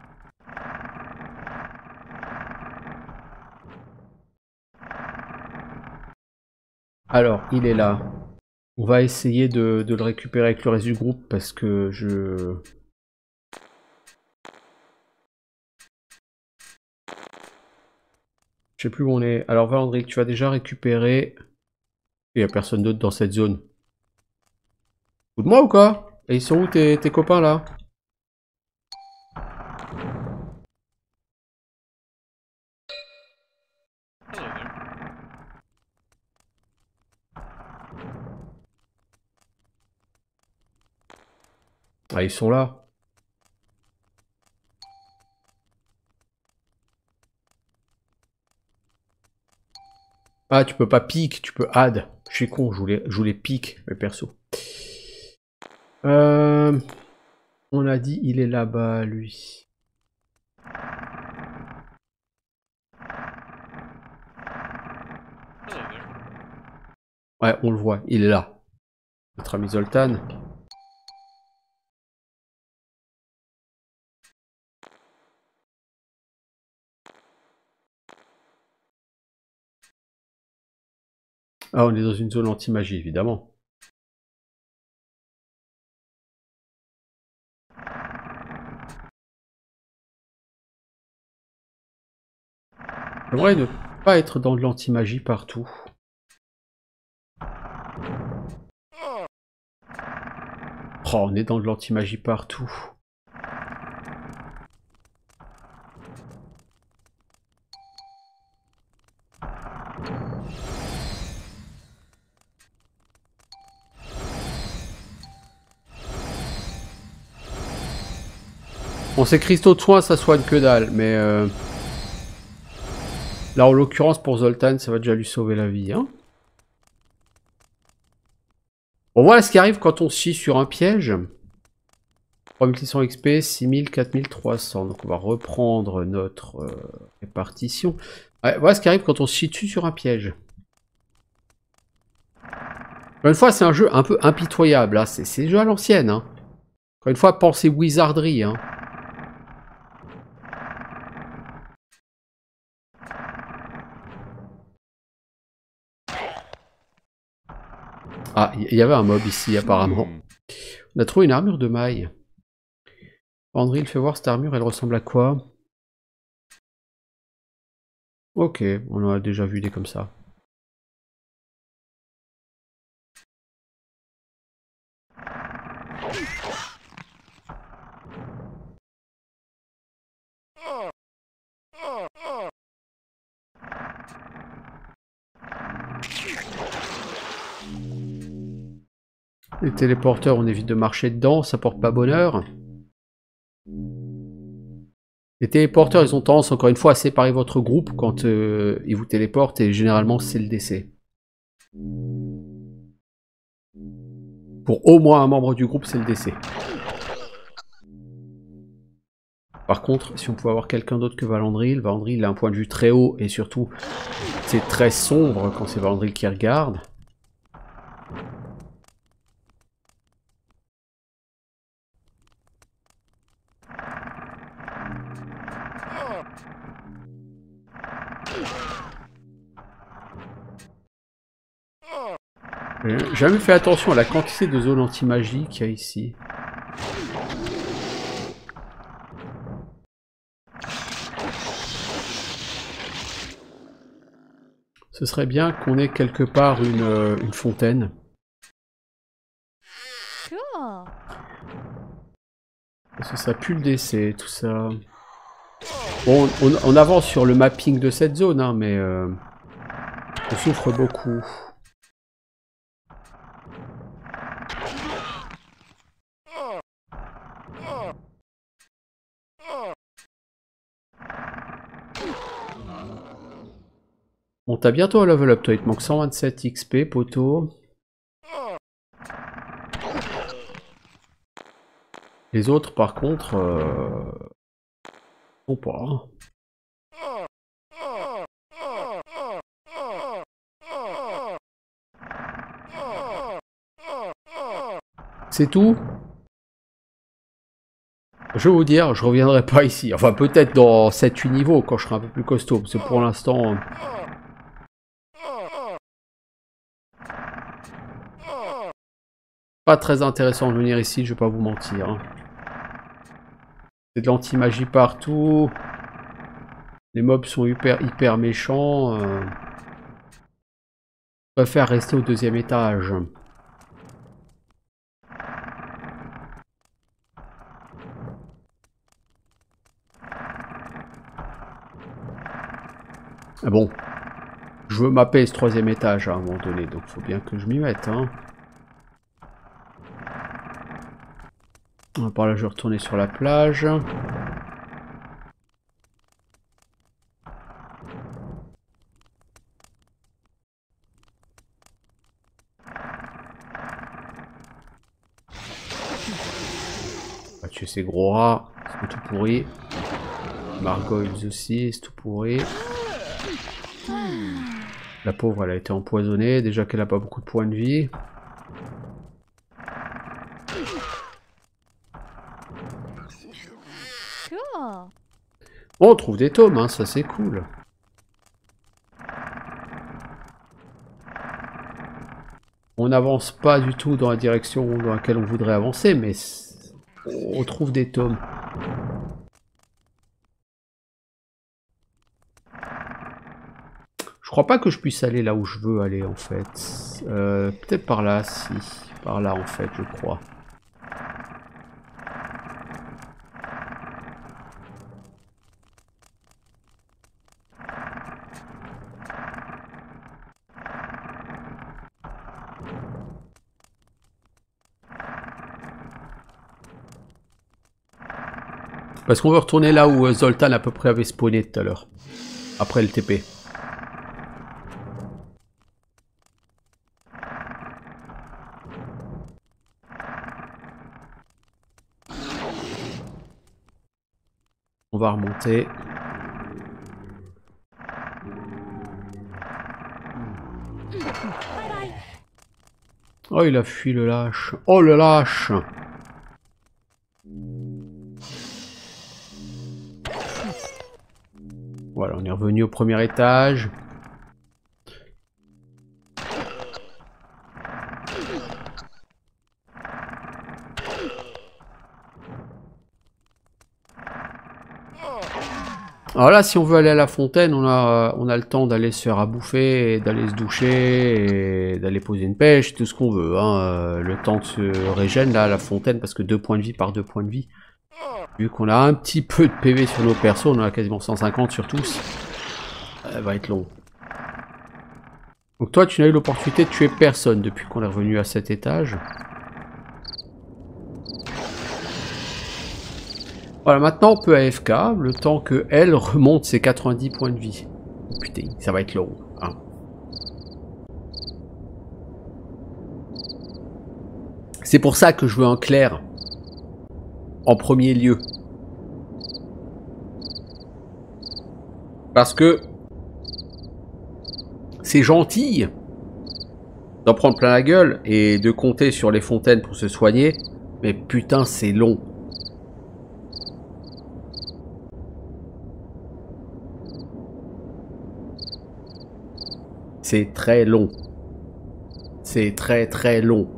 Alors, il est là. On va essayer de, de le récupérer avec le reste du groupe parce que je... Je sais plus où on est. Alors Valandric, tu vas déjà récupérer... Il n'y a personne d'autre dans cette zone. Ou de moi ou quoi? Et ils sont où tes, tes copains là? Ah, ils sont là. Ah, tu peux pas pique, tu peux add. Je suis con, je voulais, je voulais pique, mes persos. Euh, on a dit, il est là-bas, lui. Ouais, on le voit, il est là. Notre ami Zoltan. Ah, on est dans une zone anti-magie, évidemment. J'aimerais ne pas être dans de l'anti-magie partout. Oh, on est dans de l'anti-magie partout. Bon, ces cristaux de soin, ça soigne que dalle, mais... Euh... Là, en l'occurrence, pour Zoltan, ça va déjà lui sauver la vie, hein. Bon, voilà ce qui arrive quand on chie sur un piège. trois mille six cents X P, six mille, quatre mille trois cents. Donc on va reprendre notre euh, répartition. Ouais, voilà ce qui arrive quand on se chie dessus sur un piège. Encore une fois, c'est un jeu un peu impitoyable. Hein. C'est le jeu à l'ancienne. Hein. Encore une fois, pensez wizardry. Hein. Ah, il y avait un mob ici apparemment. On a trouvé une armure de maille. Andril, fais voir cette armure, elle ressemble à quoi? Ok, on en a déjà vu des comme ça. Les téléporteurs, on évite de marcher dedans, ça porte pas bonheur. Les téléporteurs, ils ont tendance, encore une fois, à séparer votre groupe quand euh, ils vous téléportent, et généralement, c'est le décès. Pour au moins un membre du groupe, c'est le décès. Par contre, si on pouvait avoir quelqu'un d'autre que Valandril, Valandril a un point de vue très haut, et surtout, c'est très sombre quand c'est Valandril qui regarde. J'ai jamais fait attention à la quantité de zones anti-magie qu'il y a ici. Ce serait bien qu'on ait quelque part une, euh, une fontaine. Parce que ça pue le décès, tout ça. Bon, on, on avance sur le mapping de cette zone, hein, mais euh, on souffre beaucoup. Bon, t'as bientôt un level up, toi. Il te manque cent vingt-sept X P, poteau. Les autres, par contre, euh... sont pas. C'est tout. Je vais vous dire, je reviendrai pas ici. Enfin, peut-être dans sept huit niveaux, quand je serai un peu plus costaud. Parce que pour l'instant... Pas très intéressant de venir ici, je vais pas vous mentir. C'est de l'anti-magie partout. Les mobs sont hyper, hyper méchants. Euh... Je préfère rester au deuxième étage. Ah bon, je veux mapper ce troisième étage à un moment donné, donc faut bien que je m'y mette. Hein. Par là, je vais retourner sur la plage. On va tuer ces gros rats, ils sont tout pourris. Margoyles aussi, c'est tout pourri. La pauvre, elle a été empoisonnée, déjà qu'elle a pas beaucoup de points de vie. Bon, on trouve des tomes, hein, ça c'est cool. On n'avance pas du tout dans la direction dans laquelle on voudrait avancer, mais on trouve des tomes. Je crois pas que je puisse aller là où je veux aller en fait. Euh, Peut-être par là, si. Par là en fait, je crois. Parce qu'on veut retourner là où Zoltan à peu près avait spawné tout à l'heure. Après le T P. On va remonter. Oh, il a fui le lâche. Oh, le lâche. Voilà, on est revenu au premier étage. Alors là, si on veut aller à la fontaine, on a, on a le temps d'aller se faire à bouffer, d'aller se doucher, et d'aller poser une pêche, tout ce qu'on veut. Hein. Le temps de se régène là à la fontaine, parce que deux points de vie par deux points de vie. Vu qu'on a un petit peu de P V sur nos persos, on en a quasiment cent cinquante sur tous. Ça va être long. Donc toi, tu n'as eu l'opportunité de tuer personne depuis qu'on est revenu à cet étage. Voilà, maintenant on peut A F K, le temps que elle remonte ses quatre-vingt-dix points de vie. Putain, ça va être long. Hein. C'est pour ça que je veux un clair en premier lieu. Parce que c'est gentil d'en prendre plein la gueule et de compter sur les fontaines pour se soigner, mais putain c'est long. C'est très long. C'est très très long.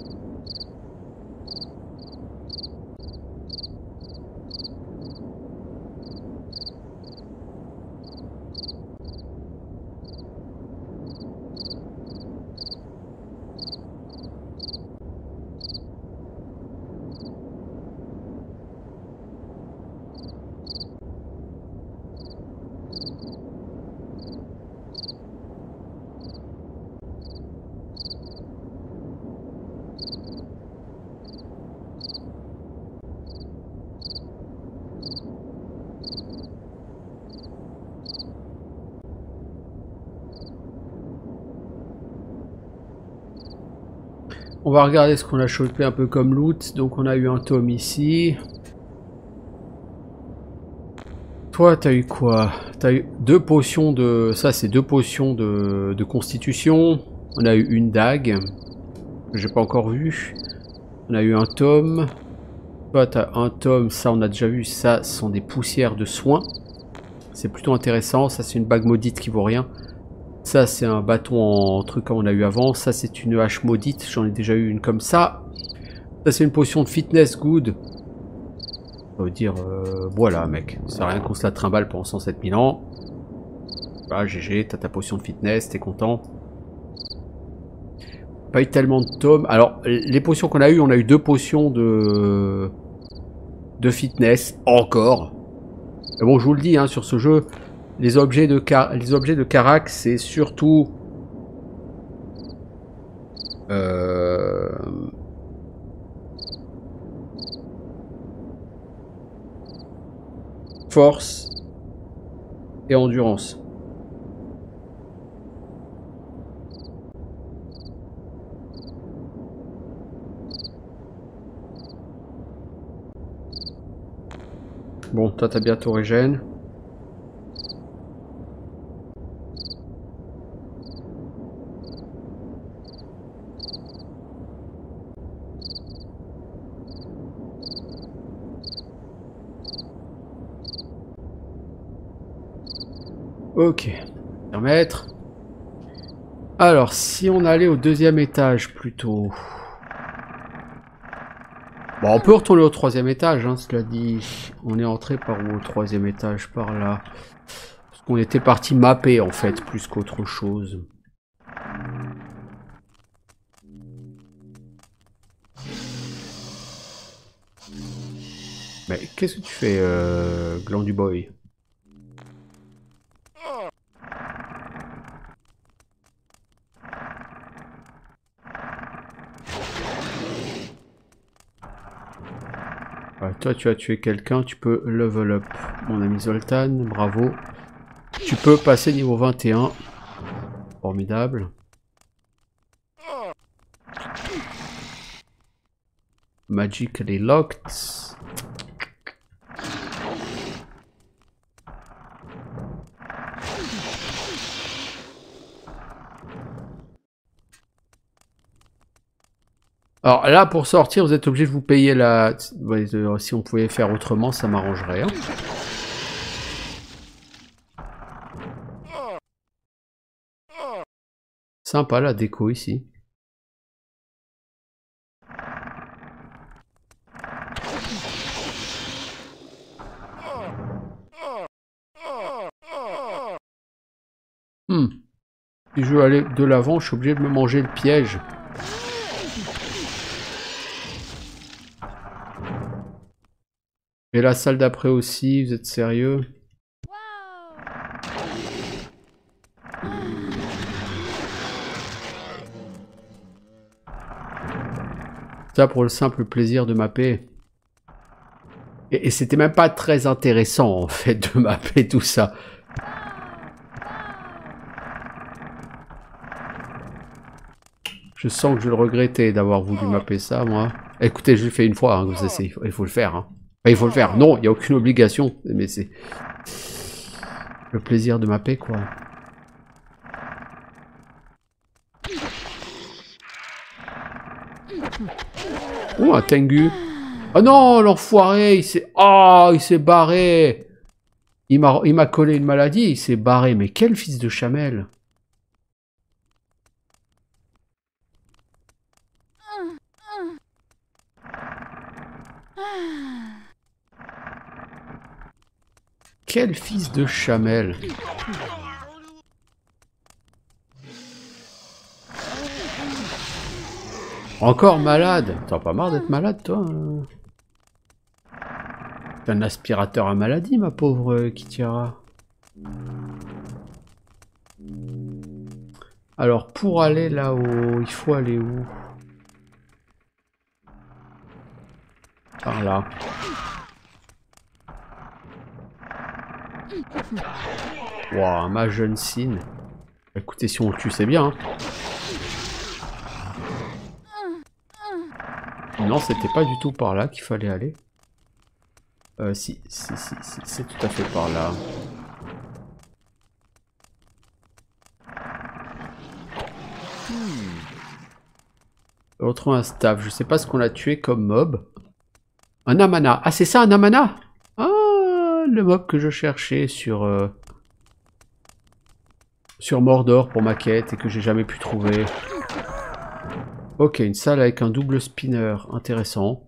On va regarder ce qu'on a chopé un peu comme loot. Donc on a eu un tome ici. Toi, t'as eu quoi? T'as eu deux potions de... Ça, c'est deux potions de... de constitution. On a eu une dague. Que j'ai pas encore vu. On a eu un tome. Toi, t'as un tome. Ça, on a déjà vu. Ça, ce sont des poussières de soins. C'est plutôt intéressant. Ça, c'est une bague maudite qui vaut rien. Ça, c'est un bâton en truc comme on a eu avant. Ça, c'est une hache maudite. J'en ai déjà eu une comme ça. Ça, c'est une potion de fitness good. Ça veut dire, euh, voilà, mec. C'est rien qu'on se la trimballe pendant cent sept mille ans. Voilà, G G, t'as ta potion de fitness, t'es content. Pas eu tellement de tomes. Alors, les potions qu'on a eu, on a eu deux potions de... de fitness, encore. Mais bon, je vous le dis, hein, sur ce jeu... Les objets de car les objets de Karak, c'est surtout euh... force et endurance. Bon, toi t'as bientôt régène. Ok, permettre. Alors, si on allait au deuxième étage plutôt. Bon, on peut retourner au troisième étage, hein, cela dit. On est entré par où au troisième étage? Par là. Parce qu'on était parti mapper en fait, plus qu'autre chose. Mais qu'est-ce que tu fais, euh, Gland du Boy? Ouais, toi, tu as tué quelqu'un, tu peux level up. Mon ami Zoltan, bravo. Tu peux passer niveau vingt et un. Formidable. Magically locked. Alors là, pour sortir, vous êtes obligé de vous payer la... Ouais, si on pouvait faire autrement, ça m'arrangerait. Hein. Sympa la déco ici. Hmm. Si je veux aller de l'avant, je suis obligé de me manger le piège. Et la salle d'après aussi, vous êtes sérieux? Ça pour le simple plaisir de mapper. Et, et c'était même pas très intéressant en fait de mapper tout ça. Je sens que je vais le regretter d'avoir voulu mapper ça, moi. Écoutez, je l'ai fait une fois, hein, vous essayez, il faut le faire. Hein. Enfin, il faut le faire. Non, il n'y a aucune obligation, mais c'est le plaisir de mapper, quoi. Oh, un Tengu. Oh non, l'enfoiré, il s'est... Oh, il s'est barré. Il m'a il m'a collé une maladie, il s'est barré. Mais quel fils de chamelle. Quel fils de chamelle. Encore malade. T'as pas marre d'être malade, toi? T'es un aspirateur à maladie, ma pauvre Kitira. Alors, pour aller là-haut, il faut aller où? Par là. Waouh, ma jeune Sine. Écoutez, si on le tue, c'est bien. Hein. Non, c'était pas du tout par là qu'il fallait aller. Euh, si, si, si, si, c'est tout à fait par là. On retrouve un staff. Je sais pas ce qu'on a tué comme mob. Un Amana. Ah, c'est ça, un Amana? Ah, le mob que je cherchais sur... Euh, sur Mordor pour ma quête et que j'ai jamais pu trouver. Ok, une salle avec un double spinner. Intéressant.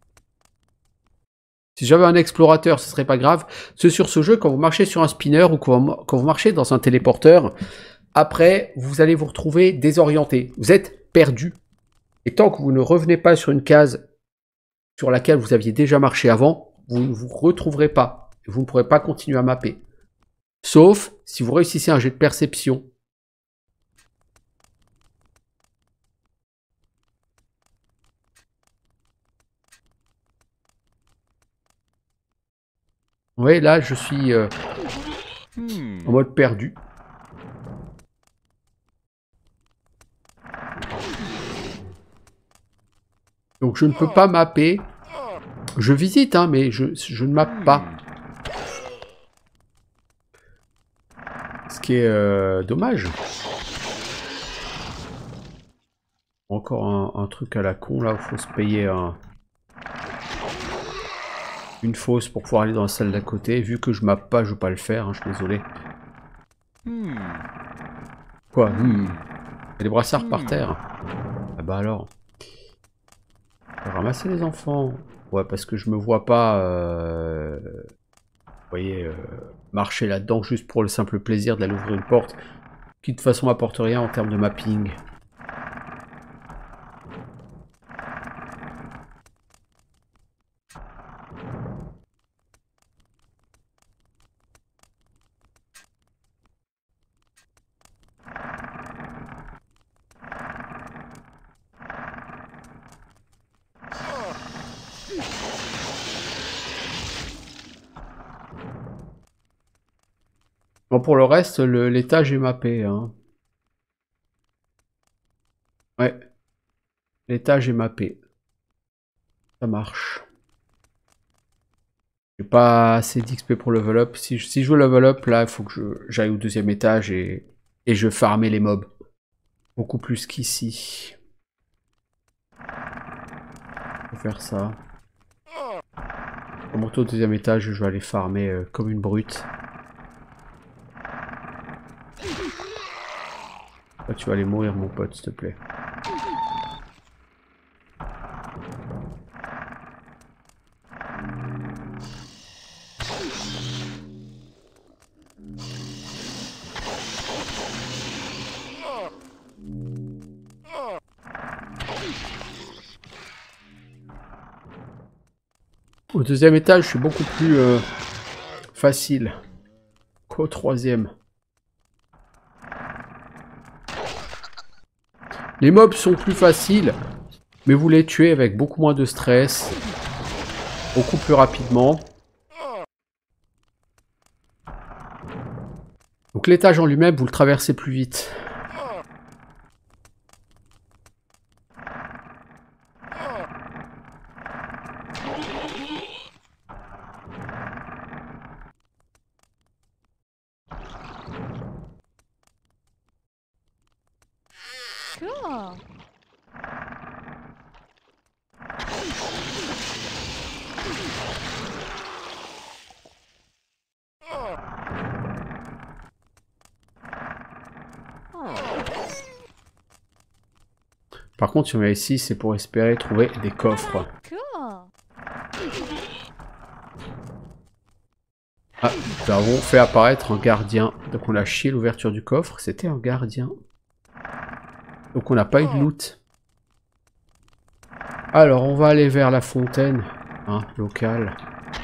Si j'avais un explorateur, ce serait pas grave. C'est sur ce jeu, quand vous marchez sur un spinner ou quand vous marchez dans un téléporteur, après, vous allez vous retrouver désorienté. Vous êtes perdu. Et tant que vous ne revenez pas sur une case sur laquelle vous aviez déjà marché avant, vous ne vous retrouverez pas. Vous ne pourrez pas continuer à mapper. Sauf si vous réussissez un jet de perception. Oui, là, je suis euh, en mode perdu. Donc, je ne peux pas mapper. Je visite, hein, mais je, je ne mappe pas. Ce qui est euh, dommage. Encore un, un truc à la con, là, où il faut se payer un... une fosse pour pouvoir aller dans la salle d'à côté. Vu que je mappe pas, je ne veux pas le faire, hein, je suis désolé. Hmm. Quoi hmm. Il y a des brassards hmm. par terre. Ah bah alors. Ramasser les enfants. Ouais, parce que je me vois pas... Euh... Vous voyez, euh, marcher là-dedans juste pour le simple plaisir d'aller ouvrir une porte. Qui de toute façon m'apporte rien en termes de mapping. Bon, pour le reste, l'étage est mappé. Hein. Ouais. L'étage est mappé. Ça marche. J'ai pas assez d'X P pour level up. Si je, si je veux level up, là, il faut que j'aille au deuxième étage et, et je farmer les mobs. Beaucoup plus qu'ici. Je vais faire ça. Pour monter au deuxième étage, je vais aller farmer euh, comme une brute. Là, tu vas aller mourir, mon pote, s'il te plaît. Au deuxième étage, je suis beaucoup plus euh, facile qu'au troisième. Les mobs sont plus faciles, mais vous les tuez avec beaucoup moins de stress, beaucoup plus rapidement. Donc l'étage en lui-même, vous le traversez plus vite. Cool. Par contre, si on vient ici, c'est pour espérer trouver des coffres. Cool. Ah, nous avons fait apparaître un gardien. Donc on a chié l'ouverture du coffre. C'était un gardien. Donc on n'a pas eu de loot. Alors on va aller vers la fontaine, hein, locale.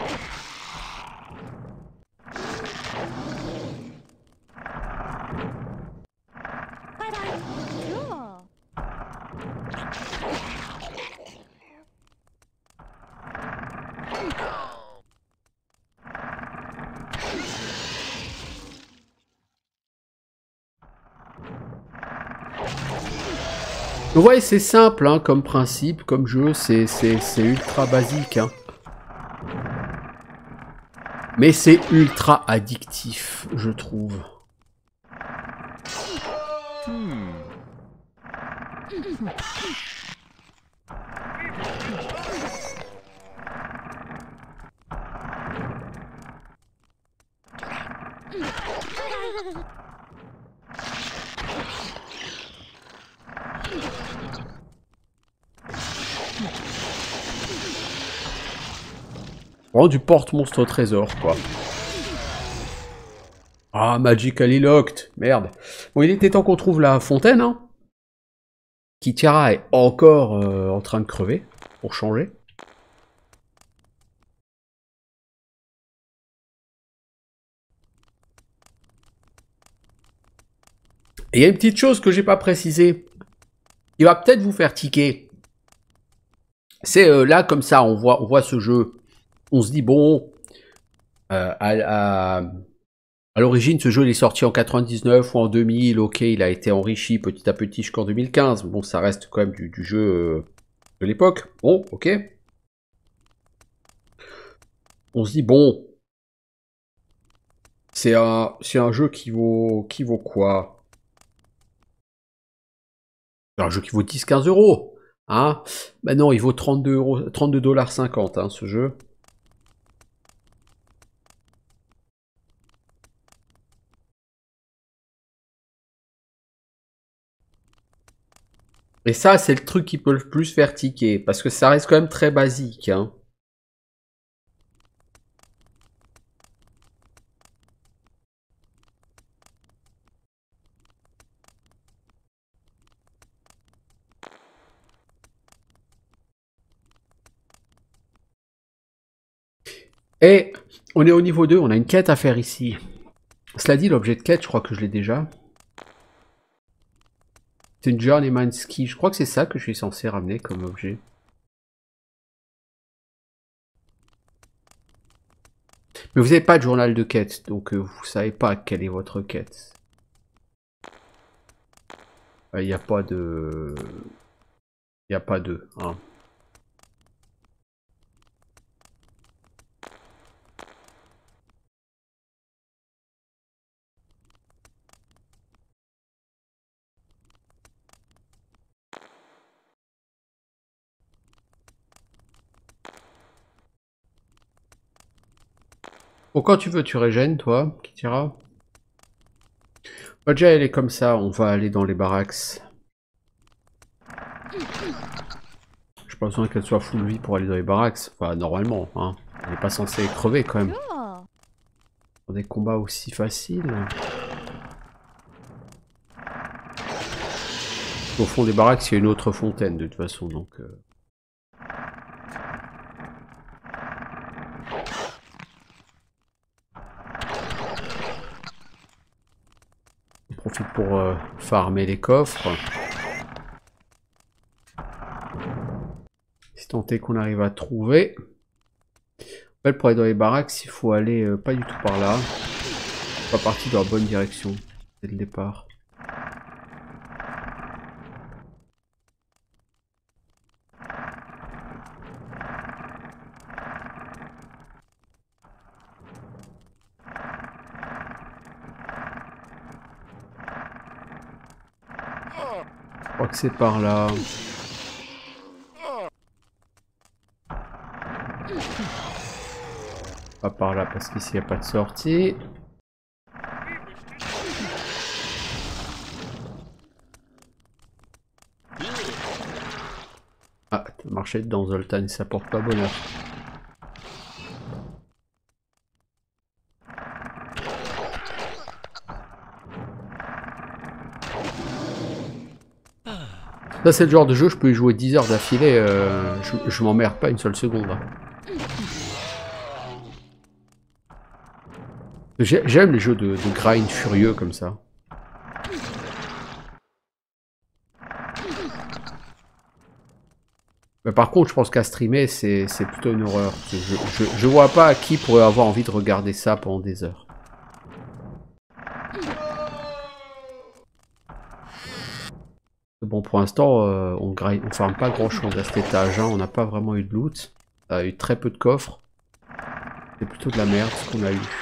Cool. Vous voyez, c'est simple hein, comme principe, comme jeu, c'est ultra basique. Hein. Mais c'est ultra addictif, je trouve. Hmm. Vraiment du porte-monstre au trésor, quoi. Ah, Magically Locked, merde. Bon, il était temps qu'on trouve la fontaine, hein. Kitiara est encore euh, en train de crever, pour changer. Et il y a une petite chose que j'ai pas précisée. Il va peut-être vous faire tiquer. C'est euh, là, comme ça, on voit, on voit ce jeu. On se dit, bon, euh, à, à, à l'origine, ce jeu il est sorti en quatre-vingt-dix-neuf ou en deux mille. Ok, il a été enrichi petit à petit jusqu'en deux mille quinze. Bon, ça reste quand même du, du jeu euh, de l'époque. Bon, ok. On se dit, bon, c'est un, c'est un jeu qui vaut, qui vaut quoi? C'est un jeu qui vaut dix quinze euros. Hein? Ben non, il vaut trente-deux euros, trente-deux dollars cinquante, hein, ce jeu. Et ça, c'est le truc qui peut le plus faire tiquer, parce que ça reste quand même très basique. Hein. Et on est au niveau deux, on a une quête à faire ici. Cela dit, l'objet de quête, je crois que je l'ai déjà. C'est une Journeyman Ski, je crois que c'est ça que je suis censé ramener comme objet. Mais vous n'avez pas de journal de quête, donc euh, vous savez pas quelle est votre quête. Il n'y a pas de... Il n'y a pas de... Hein. Bon, quand tu veux, tu régènes, toi, qui tira. Bah, déjà, elle est comme ça, on va aller dans les barracks. J'ai pas besoin qu'elle soit full vie pour aller dans les barracks. Enfin, normalement, hein. Elle n'est pas censée crever, quand même. Cool. Pour des combats aussi faciles. Au fond des barracks, il y a une autre fontaine, de toute façon, donc... Euh... On profite pour euh, farmer les coffres. Si tant est qu'on arrive à trouver. En fait, pour aller dans les barracks, il faut aller euh, pas du tout par là. Pas parti dans la bonne direction dès le départ. Je crois que c'est par là. Pas par là parce qu'ici il n'y a pas de sortie. Ah, marcher dans Zoltan, ça porte pas bonheur. Ça c'est le genre de jeu, je peux y jouer dix heures d'affilée, euh, je, je m'emmerde pas une seule seconde. J'aime les jeux de, de grind furieux comme ça. Mais par contre, je pense qu'à streamer, c'est plutôt une horreur. Je, je, je vois pas qui pourrait avoir envie de regarder ça pendant des heures. Bon, pour l'instant, euh, on ne on farme pas grand chose à cet étage. Hein. On n'a pas vraiment eu de loot. On a eu très peu de coffres. C'est plutôt de la merde ce qu'on a eu.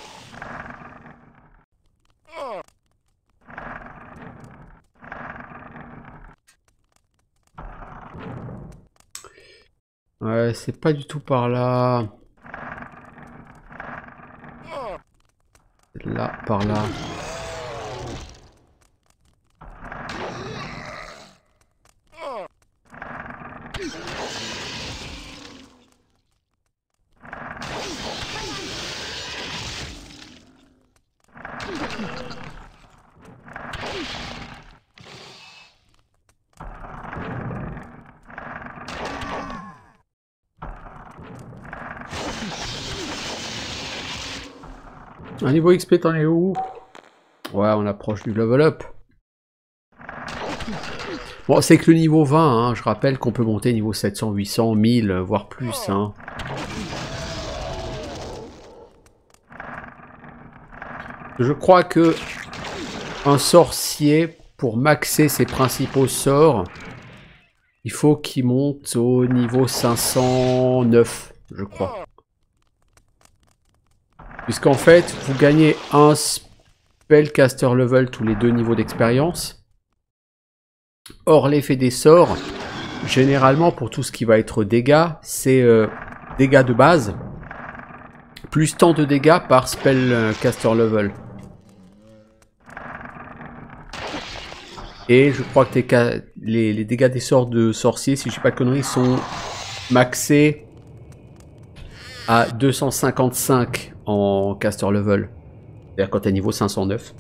Ouais, c'est pas du tout par là. Là, par là. Un niveau X P, t'en es où? Ouais, on approche du level up. Bon, c'est que le niveau vingt, hein, je rappelle qu'on peut monter niveau sept cents, huit cents, mille, voire plus. Hein. Je crois que un sorcier, pour maxer ses principaux sorts, il faut qu'il monte au niveau cinq cent neuf, je crois. Puisqu'en fait, vous gagnez un spellcaster level tous les deux niveaux d'expérience. Or, l'effet des sorts, généralement pour tout ce qui va être dégâts, c'est euh, dégâts de base, plus tant de dégâts par spellcaster level. Et je crois que tes les, les dégâts des sorts de sorcier, si je dis pas de conneries, sont maxés à deux cent cinquante-cinq en caster level. C'est-à-dire quand tu es niveau cinq cent neuf.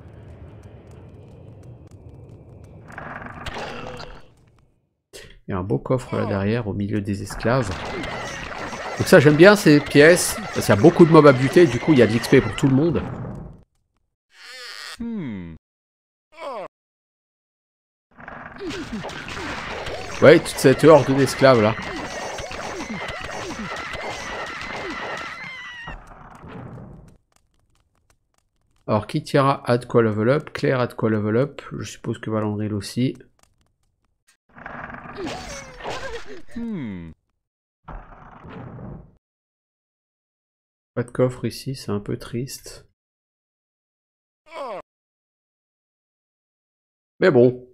Il y a un beau coffre là derrière, au milieu des esclaves. Donc ça, j'aime bien ces pièces, parce qu'il y a beaucoup de mobs à buter, du coup il y a de l'X P pour tout le monde. Hmm. Ouais, toute cette horde d'esclaves là. Alors, qui tira add quoi level up? Claire add quoi level up? Je suppose que Valandril aussi. Hmm. Pas de coffre ici, c'est un peu triste. Mais bon.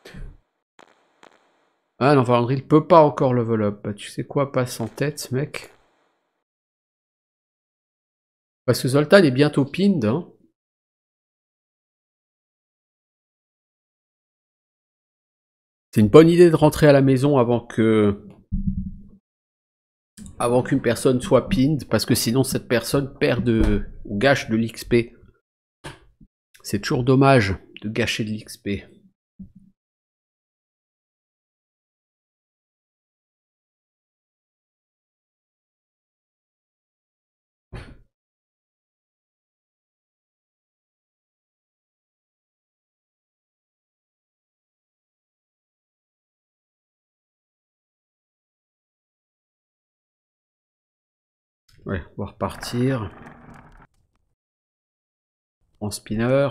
Ah non, Valandril peut pas encore level up. Bah, tu sais quoi, passe en tête, mec. Parce que Zoltan est bientôt pinned. Hein. C'est une bonne idée de rentrer à la maison avant que... Avant qu'une personne soit pinned, parce que sinon cette personne perd de... ou gâche de l'X P. C'est toujours dommage de gâcher de l'X P. Ouais, on va repartir. En spinner.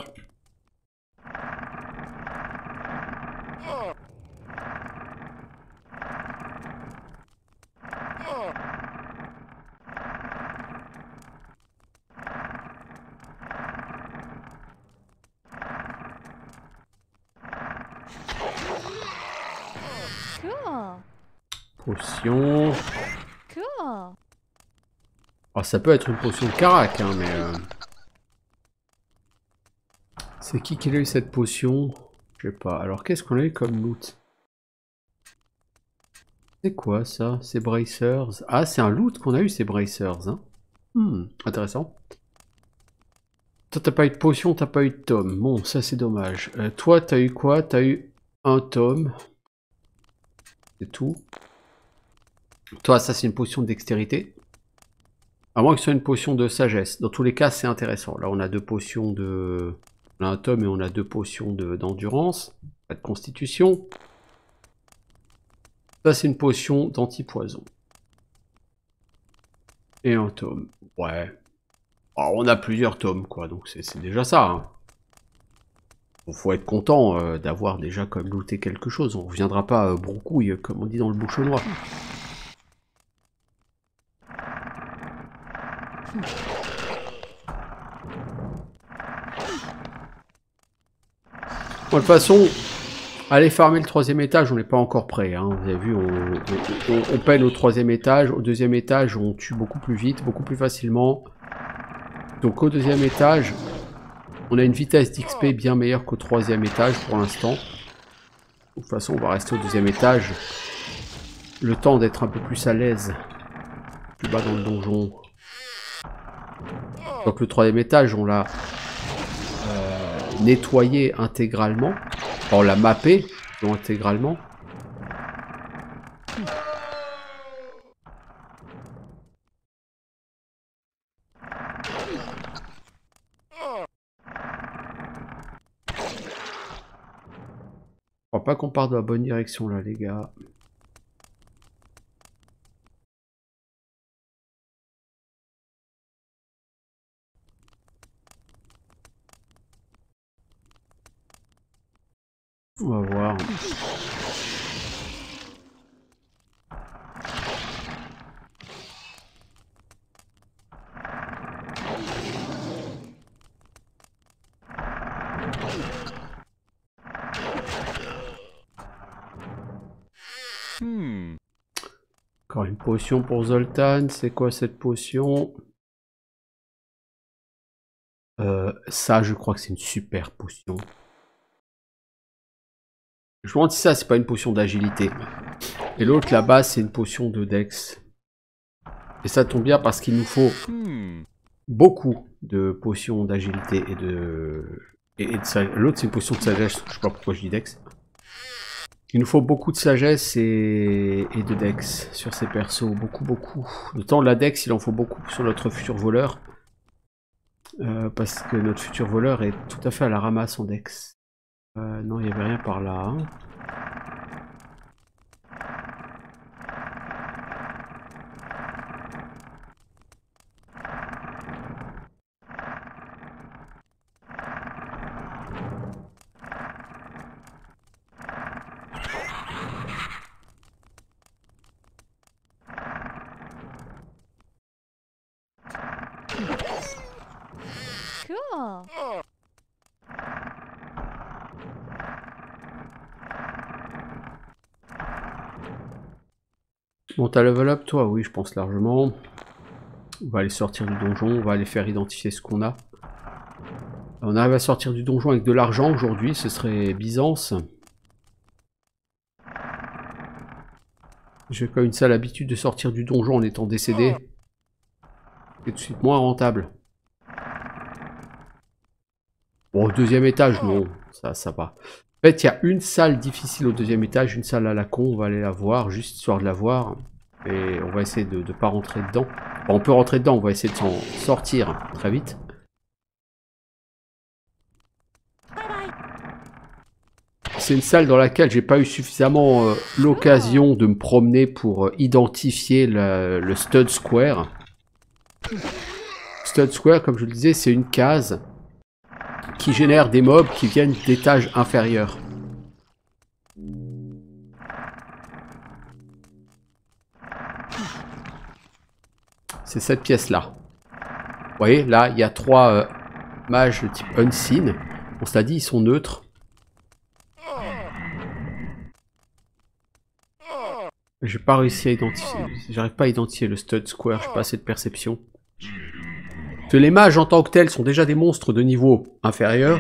Cool. Potion. Cool. Alors ça peut être une potion de carac, hein, mais... Euh... C'est qui qui a eu cette potion? Je sais pas. Alors qu'est-ce qu'on a eu comme loot? C'est quoi ça? Ces bracers? Ah, c'est un loot qu'on a eu, ces bracers. Hein. Hmm, intéressant. Toi, t'as pas eu de potion, t'as pas eu de tome. Bon, ça c'est dommage. Euh, toi, t'as eu quoi? T'as eu un tome. C'est tout. Toi, ça c'est une potion de dextérité. À moins que ce soit une potion de sagesse. Dans tous les cas, c'est intéressant. Là, on a deux potions de... On a un tome et on a deux potions d'endurance. De... Pas de constitution. Ça, c'est une potion d'anti-poison. Et un tome. Ouais. Alors, on a plusieurs tomes, quoi. Donc, c'est déjà ça. Hein. Bon, faut être content euh, d'avoir déjà comme looté quelque chose. On ne reviendra pas euh, broucouille, comme on dit dans le bouchonnois. Bon, de toute façon, aller farmer le troisième étage, on n'est pas encore prêt. Hein. Vous avez vu, on, on, on, on peine au troisième étage. Au deuxième étage, on tue beaucoup plus vite, beaucoup plus facilement. Donc au deuxième étage, on a une vitesse d'X P bien meilleure qu'au troisième étage pour l'instant. De toute façon, on va rester au deuxième étage. Le temps d'être un peu plus à l'aise. Plus bas dans le donjon. Donc le troisième étage, on l'a euh, nettoyé intégralement. Enfin, on l'a mappé intégralement. Je crois pas qu'on part dans la bonne direction là, les gars. On va voir. Hmm. Encore une potion pour Zoltan. C'est quoi cette potion? euh, Ça, je crois que c'est une super potion. Je me demande si ça, c'est pas une potion d'agilité. Et l'autre là-bas, c'est une potion de Dex. Et ça tombe bien parce qu'il nous faut Hmm. beaucoup de potions d'agilité et de... Et, et de sagesse. L'autre, c'est une potion de sagesse. Je sais pas pourquoi je dis Dex. Il nous faut beaucoup de sagesse et, et de Dex sur ces persos. Beaucoup, beaucoup. D'autant la Dex, il en faut beaucoup sur notre futur voleur. Euh, parce que notre futur voleur est tout à fait à la ramasse en Dex. Euh, non, il n'y avait rien par là. Hein. Cool. Bon, t'as level up toi? Oui, je pense largement. On va aller sortir du donjon, on va aller faire identifier ce qu'on a. On arrive à sortir du donjon avec de l'argent aujourd'hui, ce serait Byzance. J'ai quand même une sale habitude de sortir du donjon en étant décédé. C'est tout de suite moins rentable. Bon, au deuxième étage, non, ça, ça va. En fait, il y a une salle difficile au deuxième étage, une salle à la con, on va aller la voir, juste histoire de la voir. Et on va essayer de ne pas rentrer dedans. Bon, on peut rentrer dedans, on va essayer de s'en sortir très vite. C'est une salle dans laquelle j'ai pas eu suffisamment euh, l'occasion de me promener pour euh, identifier le, le Stud Square. Stud Square, comme je le disais, c'est une case qui génère des mobs qui viennent d'étages inférieurs. C'est cette pièce-là. Vous voyez, là, il y a trois euh, mages de type Unseen. On se l'a dit, ils sont neutres. J'ai pas réussi à identifier. J'arrive pas à identifier le Stud Square, j'ai pas assez de perception. Parce que les mages en tant que tels sont déjà des monstres de niveau inférieur.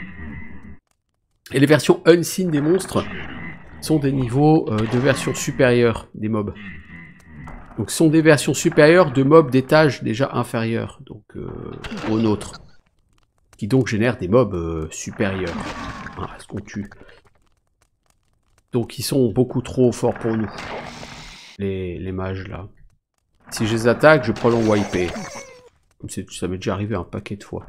Et les versions Unseen des monstres sont des niveaux euh, de version supérieure des mobs. Donc ce sont des versions supérieures de mobs d'étage déjà inférieurs, donc euh, aux nôtres. Qui donc génèrent des mobs euh, supérieurs hein, à ce qu'on tue. Donc ils sont beaucoup trop forts pour nous. Les, les mages là. Si je les attaque, je prends l'en wiper. Comme ça m'est déjà arrivé un paquet de fois.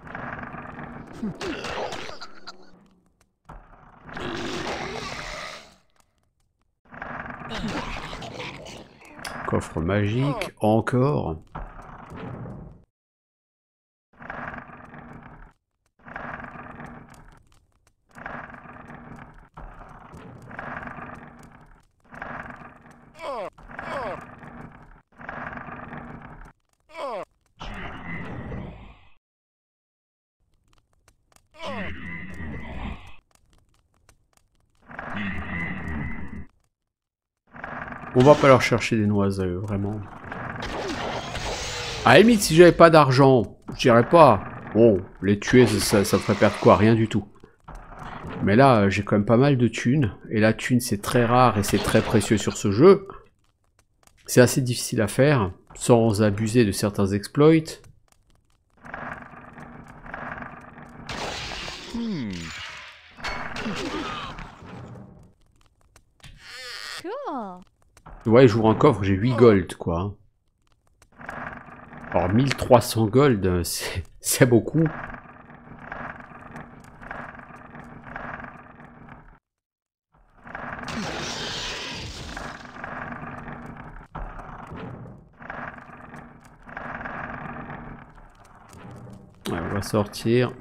Coffre magique, encore. On va pas leur chercher des noises à eux, vraiment. À la limite, si j'avais pas d'argent, je dirais pas. Bon, les tuer, ça, ça me ferait perdre quoi? Rien du tout. Mais là, j'ai quand même pas mal de thunes. Et la thune, c'est très rare et c'est très précieux sur ce jeu. C'est assez difficile à faire, sans abuser de certains exploits. Hmm. Cool. Ouais, j'ouvre un coffre, j'ai huit gold, quoi. Alors, mille trois cents gold, c'est beaucoup. Ouais, on va sortir.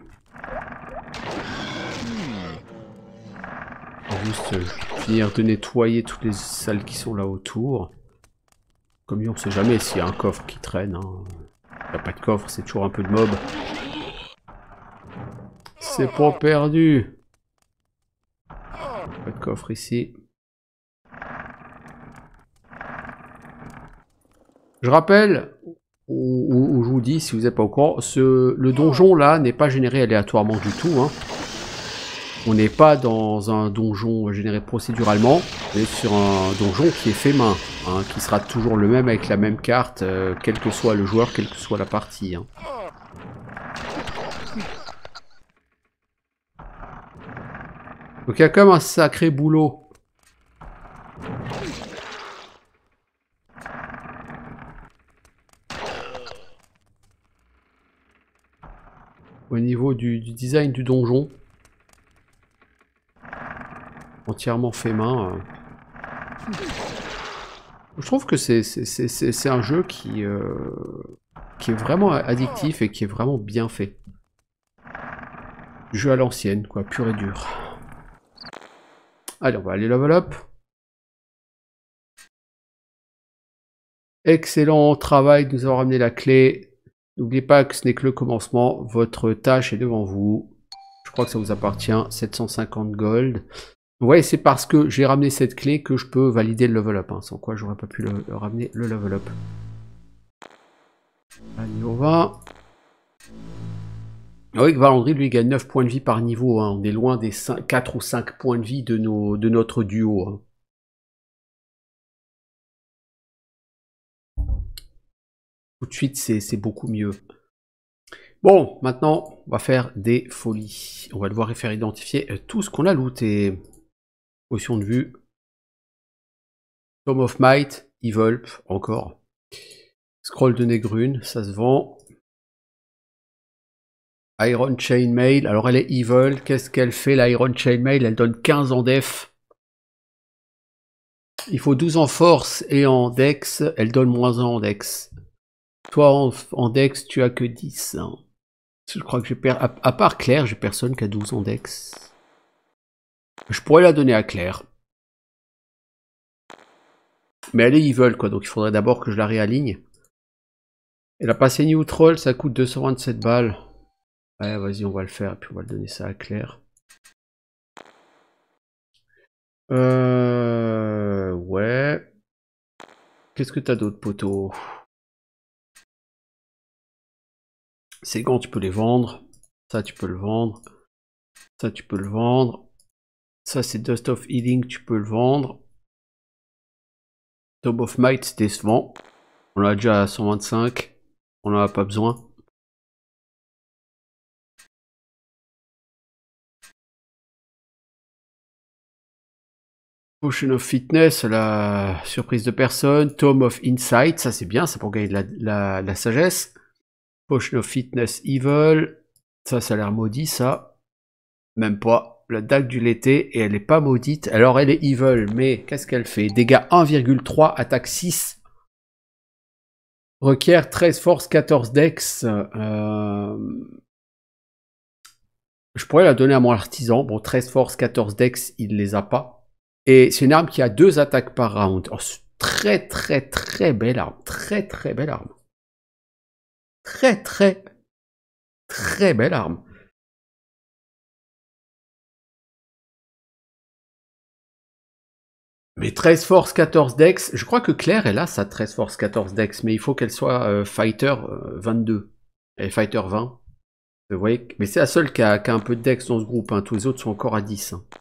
Juste euh, finir de nettoyer toutes les salles qui sont là autour. Comme on sait jamais s'il y a un coffre qui traîne. Hein. Il n'y a pas de coffre, c'est toujours un peu de mob. C'est pas perdu. Pas de coffre ici. Je rappelle, ou, ou, ou je vous dis si vous n'êtes pas au courant, ce, le donjon là n'est pas généré aléatoirement du tout. Hein. On n'est pas dans un donjon généré procéduralement, mais sur un donjon qui est fait main, hein, qui sera toujours le même avec la même carte, euh, quel que soit le joueur, quelle que soit la partie. Hein. Donc il y a quand même un sacré boulot. Au niveau du, du design du donjon. Entièrement fait main. Euh. Je trouve que c'est un jeu qui, euh, qui est vraiment addictif et qui est vraiment bien fait. Jeu à l'ancienne, quoi, pur et dur. Allez, on va aller level up. Excellent travail de nous avoir amené la clé. N'oubliez pas que ce n'est que le commencement. Votre tâche est devant vous. Je crois que ça vous appartient. sept cent cinquante gold. Ouais, c'est parce que j'ai ramené cette clé que je peux valider le level up, hein, sans quoi j'aurais pas pu le, le ramener le level up. À niveau vingt. Ah oui, que Valandry, lui, gagne neuf points de vie par niveau. Hein. On est loin des cinq, quatre ou cinq points de vie de, nos, de notre duo. Hein. Tout de suite, c'est beaucoup mieux. Bon, maintenant, on va faire des folies. On va devoir faire identifier tout ce qu'on a looté. Potion de vue. Tome of Might. Evolp, encore. Scroll de Négrune, ça se vend. Iron Chainmail, alors elle est evil. Qu'est-ce qu'elle fait, l'Iron Chainmail? Elle donne quinze en def. Il faut douze en force et en dex. Elle donne moins un en dex. Toi, en, en dex, tu as que dix. Hein. Je crois que j'ai per... à, à part Claire, j'ai personne qui a douze en dex. Je pourrais la donner à Claire. Mais elle est evil, quoi. Donc il faudrait d'abord que je la réaligne. Elle a passé neutral, ça coûte deux cent vingt-sept balles. Ouais, vas-y, on va le faire. Et puis on va le donner ça à Claire. Euh... Ouais. Qu'est-ce que t'as d'autre, poteau? Ces gants, tu peux les vendre. Ça, tu peux le vendre. Ça, tu peux le vendre. Ça, c'est Dust of Healing, tu peux le vendre. Tome of Might, c'est décevant. On l'a déjà à cent vingt-cinq. On n'en a pas besoin. Potion of Fitness, la surprise de personne. Tome of Insight, ça c'est bien, c'est pour gagner de la, la, la sagesse. Potion of Fitness Evil, ça, ça a l'air maudit, ça. Même pas. La dague du l'été, et elle n'est pas maudite. Alors elle est evil, mais qu'est-ce qu'elle fait? Dégâts un virgule trois, attaque six. Requiert treize force, quatorze dex. Euh... Je pourrais la donner à mon artisan. Bon, treize force, quatorze dex, il les a pas. Et c'est une arme qui a deux attaques par round. Oh, très très très belle arme. Très très belle arme. Très très très belle arme. Mais treize force, quatorze dex. Je crois que Claire, elle a sa treize force, quatorze dex. Mais il faut qu'elle soit euh, fighter euh, vingt-deux. Elle est fighter vingt. Vous voyez. Mais c'est la seule qui a, qui a un peu de dex dans ce groupe. Hein. Tous les autres sont encore à dix. Hein.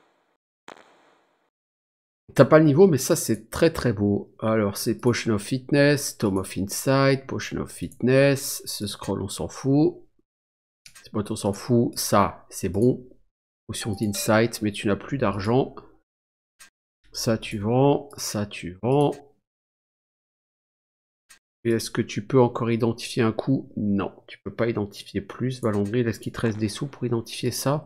T'as pas le niveau, mais ça c'est très très beau. Alors c'est Potion of Fitness, Tome of Insight, Potion of Fitness, ce scroll on s'en fout. Ce boîte on s'en fout, ça c'est bon. Potion d'Insight, mais tu n'as plus d'argent. Ça tu vends, ça tu vends. Et est-ce que tu peux encore identifier un coup? Non, tu peux pas identifier plus. Valandry, est-ce qu'il te reste des sous pour identifier ça?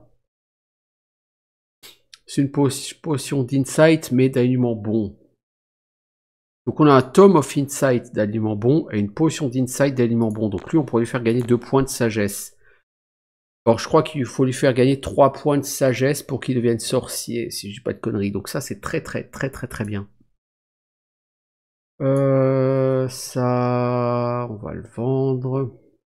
C'est une potion d'insight, mais d'alignement bon. Donc on a un Tome of Insight d'alignement bon et une potion d'insight d'alignement bon. Donc lui, on pourrait lui faire gagner deux points de sagesse. Alors je crois qu'il faut lui faire gagner trois points de sagesse pour qu'il devienne sorcier, si je dis pas de conneries. Donc ça, c'est très très très très très bien. Euh, ça, on va le vendre.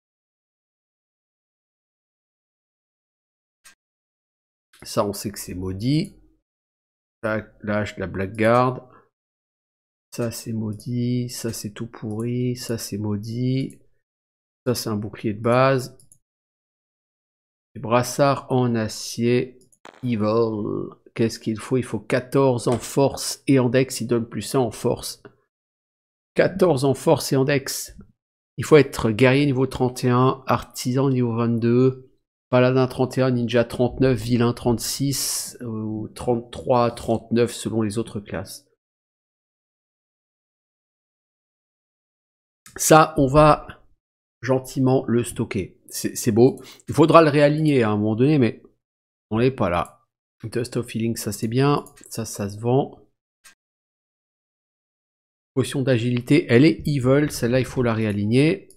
Ça, on sait que c'est maudit. Lâche la blackguard. Ça, c'est maudit. Ça, c'est tout pourri. Ça, c'est maudit. Ça, c'est un bouclier de base. Et brassard en acier. Evil. Qu'est-ce qu'il faut? Il faut quatorze en force et en dex. Il donne plus un en force. quatorze en force et en dex. Il faut être guerrier niveau trente et un, artisan niveau vingt-deux, paladin trente et un, ninja trente-neuf, vilain trente-six, ou trente-trois, trente-neuf selon les autres classes. Ça, on va gentiment le stocker. C'est beau. Il faudra le réaligner à un moment donné, mais on n'est pas là. Dust of Healing, ça c'est bien. Ça, ça se vend. Potion d'agilité, elle est evil. Celle-là, il faut la réaligner.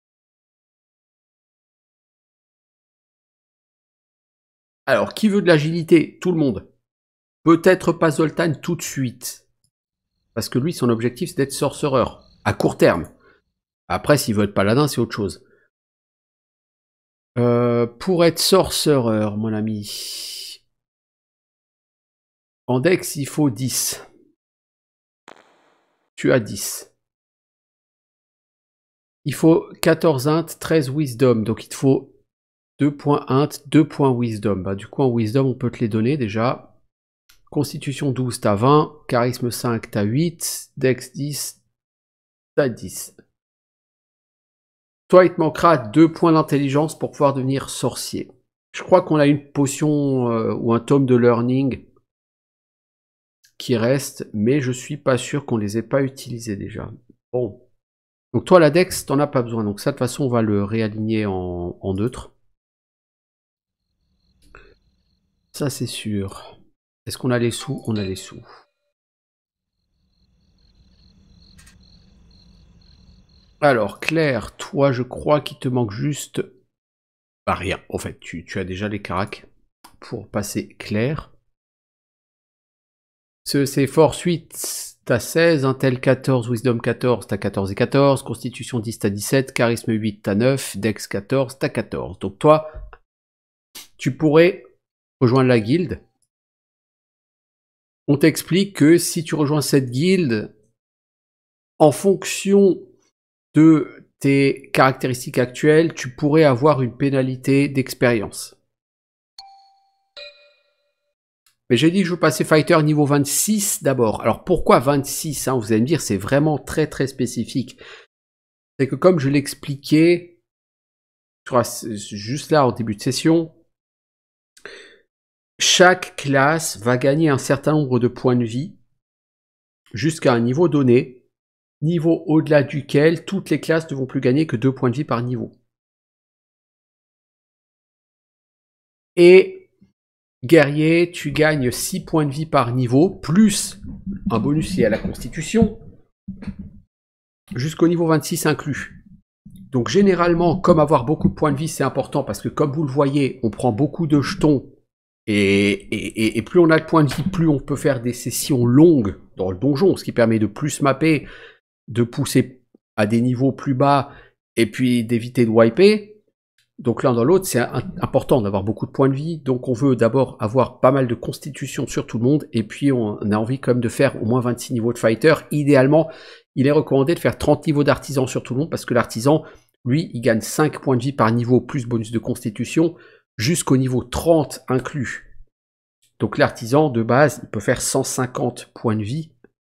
Alors, qui veut de l'agilité? Tout le monde. Peut-être pas Zoltan tout de suite. Parce que lui, son objectif, c'est d'être sorcereur. À court terme. Après, s'il veut être paladin, c'est autre chose. Euh, pour être sorcereur, mon ami. En dex, il faut dix. Tu as dix. Il faut quatorze int, treize wisdom. Donc il te faut deux points int, deux points wisdom. Bah, du coup, en wisdom, on peut te les donner déjà. Constitution douze, t'as vingt. Charisme cinq, t'as huit. Dex dix, t'as dix. Toi, il te manquera deux points d'intelligence pour pouvoir devenir sorcier. Je crois qu'on a une potion euh, ou un tome de learning qui reste, mais je suis pas sûr qu'on les ait pas utilisés déjà. Bon. Donc toi, la Dex, t'en as pas besoin. Donc ça, de toute façon, on va le réaligner en, en neutre. Ça, c'est sûr. Est-ce qu'on a les sous? On a les sous. Alors, Claire, toi, je crois qu'il te manque juste... Bah, rien. En fait, tu, tu as déjà les caracs pour passer Claire. Ce, c'est Force huit, t'as seize, Intel quatorze, Wisdom quatorze, t'as quatorze et quatorze, Constitution dix, t'as dix-sept, Charisme huit, t'as neuf, Dex quatorze, t'as quatorze. Donc toi, tu pourrais rejoindre la guilde. On t'explique que si tu rejoins cette guilde, en fonction de tes caractéristiques actuelles, tu pourrais avoir une pénalité d'expérience. Mais j'ai dit que je veux passer fighter niveau vingt-six d'abord. Alors pourquoi vingt-six, hein, vous allez me dire, c'est vraiment très très spécifique. C'est que comme je l'expliquais juste là au début de session, chaque classe va gagner un certain nombre de points de vie jusqu'à un niveau donné, niveau au-delà duquel toutes les classes ne vont plus gagner que deux points de vie par niveau. Et guerrier, tu gagnes six points de vie par niveau, plus un bonus lié à la constitution, jusqu'au niveau vingt-six inclus. Donc généralement, comme avoir beaucoup de points de vie, c'est important, parce que comme vous le voyez, on prend beaucoup de jetons, et, et, et plus on a de points de vie, plus on peut faire des sessions longues dans le donjon, ce qui permet de plus mapper, de pousser à des niveaux plus bas, et puis d'éviter de wiper. Donc l'un dans l'autre, c'est important d'avoir beaucoup de points de vie. Donc on veut d'abord avoir pas mal de constitution sur tout le monde. Et puis on a envie quand même de faire au moins vingt-six niveaux de fighter. Idéalement, il est recommandé de faire trente niveaux d'artisan sur tout le monde. Parce que l'artisan, lui, il gagne cinq points de vie par niveau plus bonus de constitution. Jusqu'au niveau trente inclus. Donc l'artisan, de base, il peut faire cent cinquante points de vie.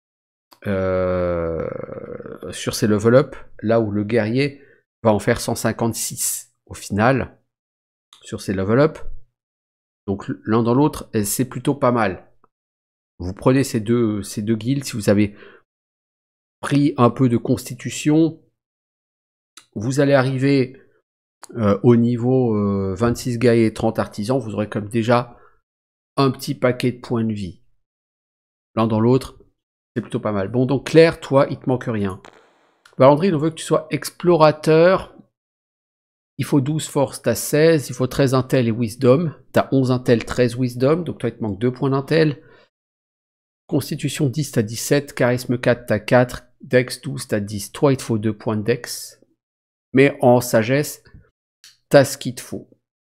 Euh, sur ses level up. Là où le guerrier va en faire cent cinquante-six. Au final, sur ces level up. Donc l'un dans l'autre, c'est plutôt pas mal. Vous prenez ces deux, ces deux guildes, si vous avez pris un peu de constitution, vous allez arriver euh, au niveau euh, vingt-six guerriers et trente artisans, vous aurez comme déjà un petit paquet de points de vie. L'un dans l'autre, c'est plutôt pas mal. Bon, donc Claire, toi, il te manque rien. Valandry, on veut que tu sois explorateur. Il faut douze force, t'as seize, il faut treize intel et wisdom. T'as onze intel, treize wisdom, donc toi il te manque deux points d'intel. Constitution dix, t'as dix-sept, charisme quatre, t'as quatre, dex douze, t'as dix. Toi il te faut deux points de dex. Mais en sagesse, t'as ce qu'il te faut.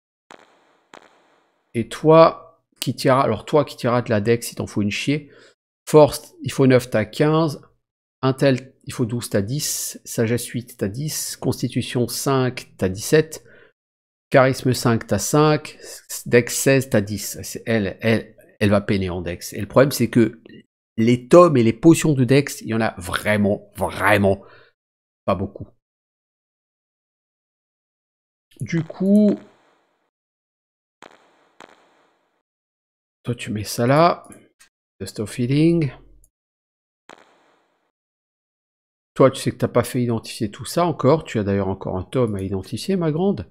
Et toi, qui tira, alors toi qui tiras de la dex, il t'en faut une chier. Force, il faut neuf, t'as quinze. Intel, il faut douze, t'as dix. Sagesse huit, t'as dix. Constitution cinq, t'as dix-sept. Charisme cinq, t'as cinq. Dex seize, t'as dix. Elle, elle, elle va peiner en Dex. Et le problème, c'est que les tomes et les potions de Dex, il y en a vraiment, vraiment pas beaucoup. Du coup, toi, tu mets ça là. Test of healing. Toi, tu sais que t'as pas fait identifier tout ça encore. Tu as d'ailleurs encore un tome à identifier, ma grande.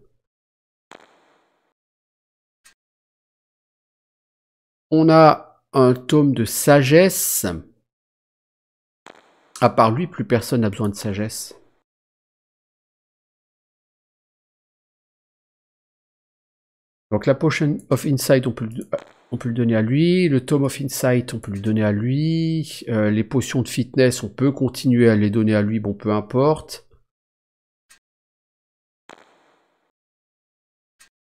On a un tome de sagesse. À part lui, plus personne n'a besoin de sagesse. Donc la Potion of Insight, on peut, le, on peut le donner à lui. Le Tome of Insight, on peut le donner à lui. Euh, les potions de fitness, on peut continuer à les donner à lui. Bon, peu importe.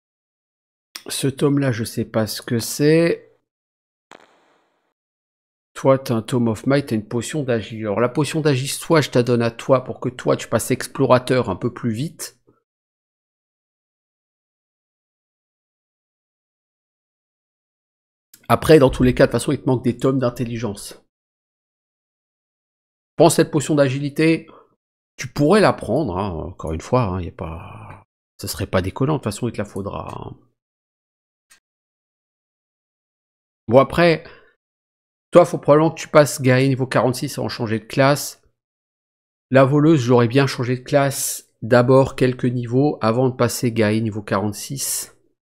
Ce tome-là, je sais pas ce que c'est. Toi, t'as un Tome of Might, t'as une potion d'agile. Alors, la potion d'agile, soit je te la donne à toi pour que toi, tu passes explorateur un peu plus vite. Après, dans tous les cas, de toute façon, il te manque des tomes d'intelligence. Pense cette potion d'agilité, tu pourrais la prendre, hein, encore une fois, hein, y a pas... ça serait pas déconnant, de toute façon, il te la faudra. Hein. Bon, après, toi, faut probablement que tu passes guerrier niveau quarante-six avant de changer de classe. La voleuse, j'aurais bien changé de classe d'abord quelques niveaux avant de passer guerrier niveau quarante-six.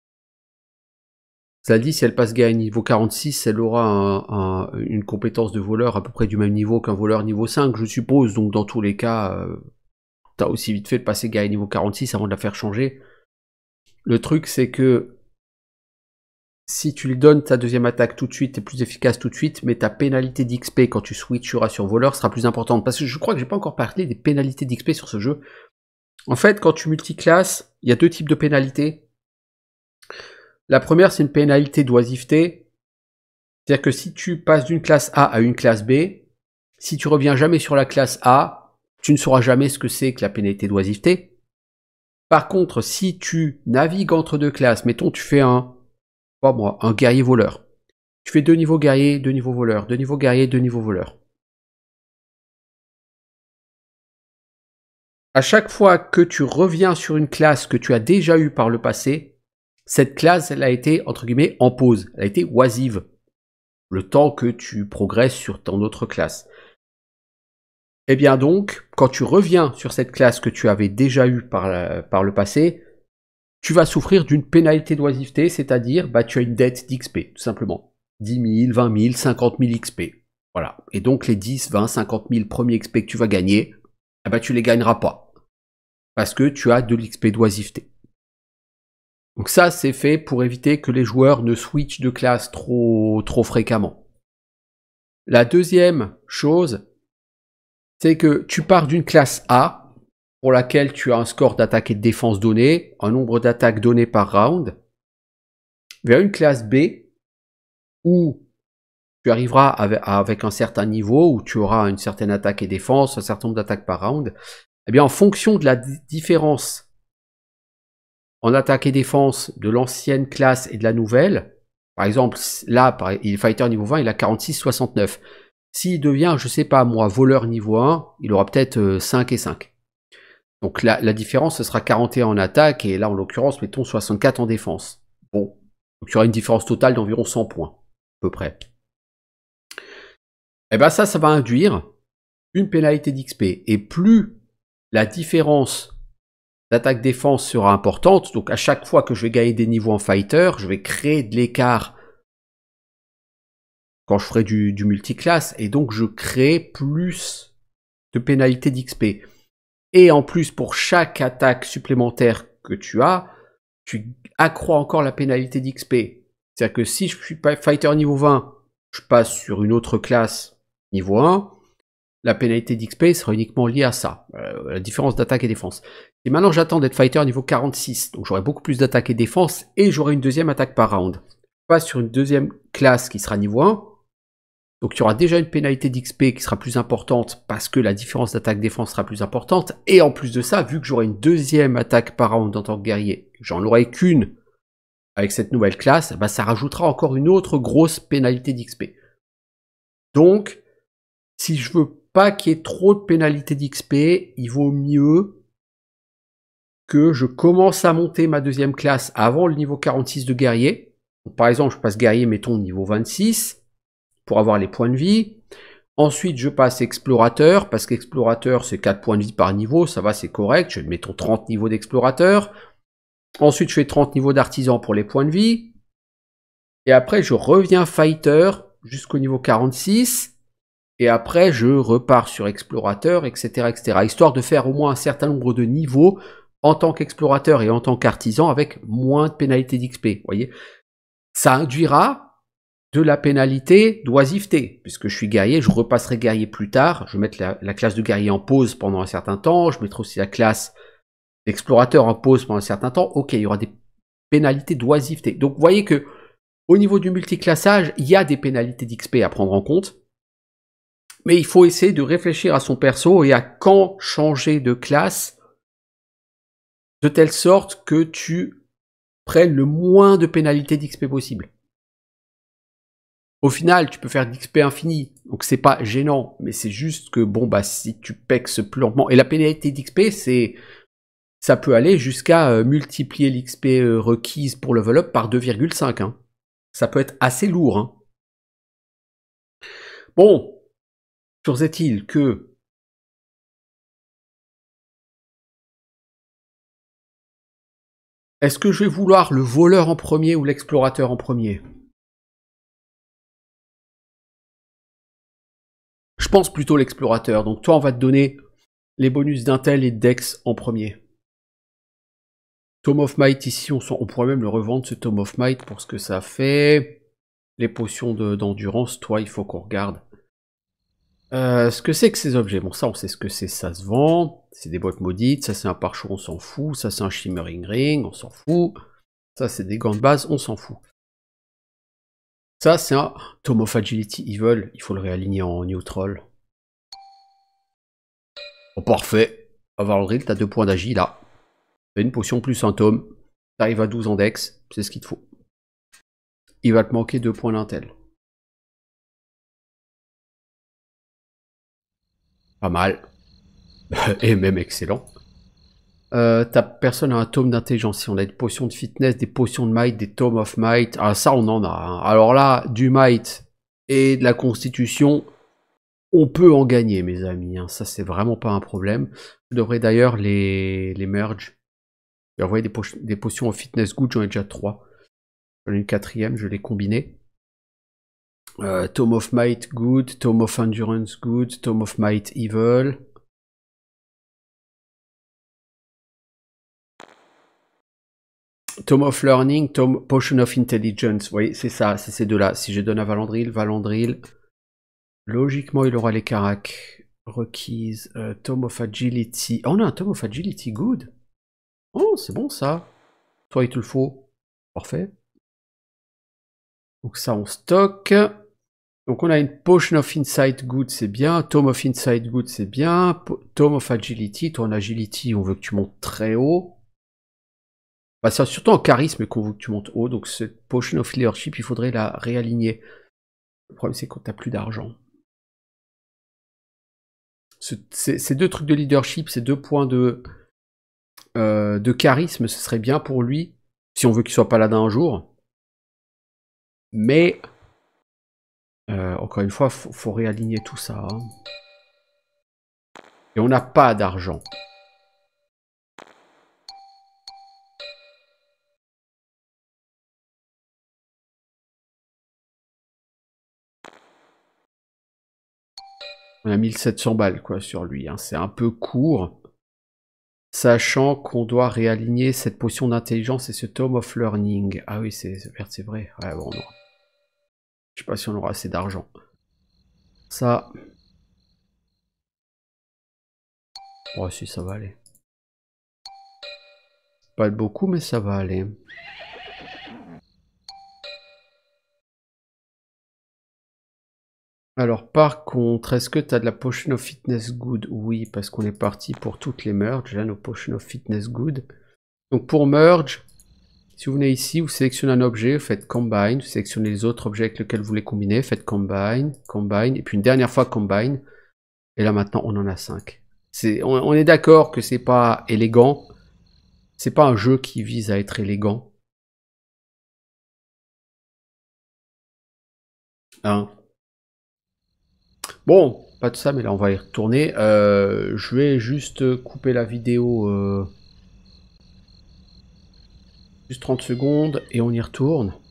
Ça dit, si elle passe guerrier niveau quarante-six, elle aura un, un, une compétence de voleur à peu près du même niveau qu'un voleur niveau cinq, je suppose. Donc dans tous les cas, euh, t'as aussi vite fait de passer guerrier niveau quarante-six avant de la faire changer. Le truc, c'est que si tu lui donnes ta deuxième attaque tout de suite, t'es plus efficace tout de suite, mais ta pénalité d'X P quand tu switcheras sur voleur sera plus importante. Parce que je crois que j'ai pas encore parlé des pénalités d'X P sur ce jeu. En fait, quand tu multiclasses, il y a deux types de pénalités. La première, c'est une pénalité d'oisiveté. C'est-à-dire que si tu passes d'une classe A à une classe B, si tu reviens jamais sur la classe A, tu ne sauras jamais ce que c'est que la pénalité d'oisiveté. Par contre, si tu navigues entre deux classes, mettons tu fais un, pas moi, un guerrier voleur. Tu fais deux niveaux guerrier, deux niveaux voleur, deux niveaux guerrier, deux niveaux voleur. À chaque fois que tu reviens sur une classe que tu as déjà eue par le passé, cette classe, elle a été, entre guillemets, en pause. Elle a été oisive. Le temps que tu progresses sur ton autre classe. Et bien donc, quand tu reviens sur cette classe que tu avais déjà eue par, la, par le passé, tu vas souffrir d'une pénalité d'oisiveté, c'est-à-dire, bah, tu as une dette d'X P, tout simplement. dix mille, vingt mille, cinquante mille X P. Voilà. Et donc, les dix, vingt, cinquante mille premiers X P que tu vas gagner, eh ben, tu les gagneras pas. Parce que tu as de l'X P d'oisiveté. Donc ça, c'est fait pour éviter que les joueurs ne switchent de classe trop, trop fréquemment. La deuxième chose, c'est que tu pars d'une classe A, pour laquelle tu as un score d'attaque et de défense donné, un nombre d'attaques donné par round, vers une classe B, où tu arriveras avec, avec un certain niveau, où tu auras une certaine attaque et défense, un certain nombre d'attaques par round. Eh bien, en fonction de la différence en attaque et défense de l'ancienne classe et de la nouvelle, par exemple, là, il est fighter niveau vingt, il a quarante-six soixante-neuf. S'il devient, je sais pas moi, voleur niveau un, il aura peut-être cinq et cinq. Donc la, la différence, ce sera quarante et un en attaque, et là, en l'occurrence, mettons soixante-quatre en défense. Bon, donc il y aura une différence totale d'environ cent points, à peu près. Et bien ça, ça va induire une pénalité d'X P. Et plus la différence d'attaque-défense sera importante, donc à chaque fois que je vais gagner des niveaux en fighter, je vais créer de l'écart quand je ferai du, du multiclasse, et donc je crée plus de pénalités d'X P. Et en plus, pour chaque attaque supplémentaire que tu as, tu accrois encore la pénalité d'X P. C'est-à-dire que si je suis fighter niveau vingt, je passe sur une autre classe niveau un, la pénalité d'X P sera uniquement liée à ça, euh, la différence d'attaque et défense. Et maintenant j'attends d'être fighter niveau quarante-six, donc j'aurai beaucoup plus d'attaque et défense, et j'aurai une deuxième attaque par round. Je passe sur une deuxième classe qui sera niveau un, donc tu auras déjà une pénalité d'X P qui sera plus importante, parce que la différence d'attaque-défense sera plus importante, et en plus de ça, vu que j'aurai une deuxième attaque par round en tant que guerrier, j'en aurai qu'une avec cette nouvelle classe, bah ça rajoutera encore une autre grosse pénalité d'X P. Donc, si je veux pas qu'il y ait trop de pénalités d'X P, il vaut mieux que je commence à monter ma deuxième classe avant le niveau quarante-six de guerrier. Donc, par exemple, je passe guerrier, mettons, au niveau vingt-six, pour avoir les points de vie. Ensuite, je passe explorateur, parce qu'explorateur, c'est quatre points de vie par niveau, ça va, c'est correct. Je mettons trente niveaux d'explorateur. Ensuite, je fais trente niveaux d'artisan pour les points de vie. Et après, je reviens fighter jusqu'au niveau quarante-six. Et après, je repars sur explorateur, et cetera, et cetera. Histoire de faire au moins un certain nombre de niveaux en tant qu'explorateur et en tant qu'artisan avec moins de pénalités d'X P. Vous voyez, ça induira de la pénalité d'oisiveté. Puisque je suis guerrier, je repasserai guerrier plus tard. Je vais mettre la, la classe de guerrier en pause pendant un certain temps. Je mettrai aussi la classe d'explorateur en pause pendant un certain temps. Ok, il y aura des pénalités d'oisiveté. Donc vous voyez que au niveau du multiclassage, il y a des pénalités d'X P à prendre en compte. Mais il faut essayer de réfléchir à son perso et à quand changer de classe de telle sorte que tu prennes le moins de pénalités d'X P possible. Au final, tu peux faire d'X P infini, donc c'est pas gênant, mais c'est juste que, bon, bah, si tu pexes plus lentement, et la pénalité d'X P, c'est, ça peut aller jusqu'à euh, multiplier l'X P euh, requise pour level up par deux virgule cinq, hein. Ça peut être assez lourd, hein. Bon, toujours est-il que est-ce que je vais vouloir le voleur en premier ou l'explorateur en premier? Je pense plutôt l'explorateur. Donc toi, on va te donner les bonus d'Intel et de Dex en premier. Tome of Might, ici, on, on pourrait même le revendre, ce Tome of Might, pour ce que ça fait. Les potions d'endurance, toi, il faut qu'on regarde. Euh, ce que c'est que ces objets, bon ça on sait ce que c'est, ça se vend, c'est des boîtes maudites, ça c'est un parcheau, on s'en fout, ça c'est un shimmering ring, on s'en fout, ça c'est des gants de base, on s'en fout. Ça c'est un Tome of Agility Evil, il faut le réaligner en neutral. Oh, parfait, Valandril, t'as deux points d'agi là, t'as une potion plus un tome, t'arrives à douze en dex, c'est ce qu'il te faut. Il va te manquer deux points d'intel. Pas mal. Et même excellent. Euh, ta personne a un tome d'intelligence. Si on a des potions de fitness, des potions de might, des tomes of might. Ah, ça, on en a. Hein. Alors là, du might et de la constitution, on peut en gagner, mes amis. Hein. Ça, c'est vraiment pas un problème. Je devrais d'ailleurs les, les merge. Et envoyer des, po des potions of fitness good, j'en ai déjà trois. J'en ai une quatrième, je l'ai combinée. Euh, Tome of Might good, Tome of Endurance good, Tome of Might evil. Tome of Learning, Tome Potion of Intelligence. Vous voyez, c'est ça, c'est ces deux-là. Si je donne à Valandril, Valandril, logiquement, il aura les caracs requises. Euh, Tome of Agility. Oh, on a un Tome of Agility good. Oh, c'est bon ça. Toi, il te le faut. Parfait. Donc ça, on stocke. Donc on a une Potion of Insight good, c'est bien. Tome of Insight good, c'est bien. Tome of Agility. Toi, en Agility, on veut que tu montes très haut. Bah, c'est surtout en charisme qu'on veut que tu montes haut, donc cette Potion of Leadership, il faudrait la réaligner. Le problème, c'est qu'on n'a plus d'argent. Ce, ces deux trucs de leadership, ces deux points de, euh, de charisme, ce serait bien pour lui, si on veut qu'il soit paladin un jour. Mais, euh, encore une fois, il faut, faut réaligner tout ça. Hein. Et on n'a pas d'argent. On a mille sept cents balles quoi sur lui, hein. C'est un peu court. Sachant qu'on doit réaligner cette potion d'intelligence et ce Tome of Learning. Ah oui, c'est c'est vrai. Ouais, bon, non. Je sais pas si on aura assez d'argent. Ça. Oh si, ça va aller. Pas beaucoup, mais ça va aller. Alors par contre, est-ce que tu as de la Potion of Fitness Good? Oui, parce qu'on est parti pour toutes les merges, là, nos Potion of Fitness Good. Donc pour merge, si vous venez ici, vous sélectionnez un objet, vous faites Combine, vous sélectionnez les autres objets avec lesquels vous voulez combiner, faites Combine, Combine, et puis une dernière fois Combine. Et là maintenant, on en a cinq. C'est, on, on est d'accord que c'est pas élégant, c'est pas un jeu qui vise à être élégant. Hein? Bon, pas de ça, mais là on va y retourner. Euh, je vais juste couper la vidéo, euh, juste trente secondes, et on y retourne.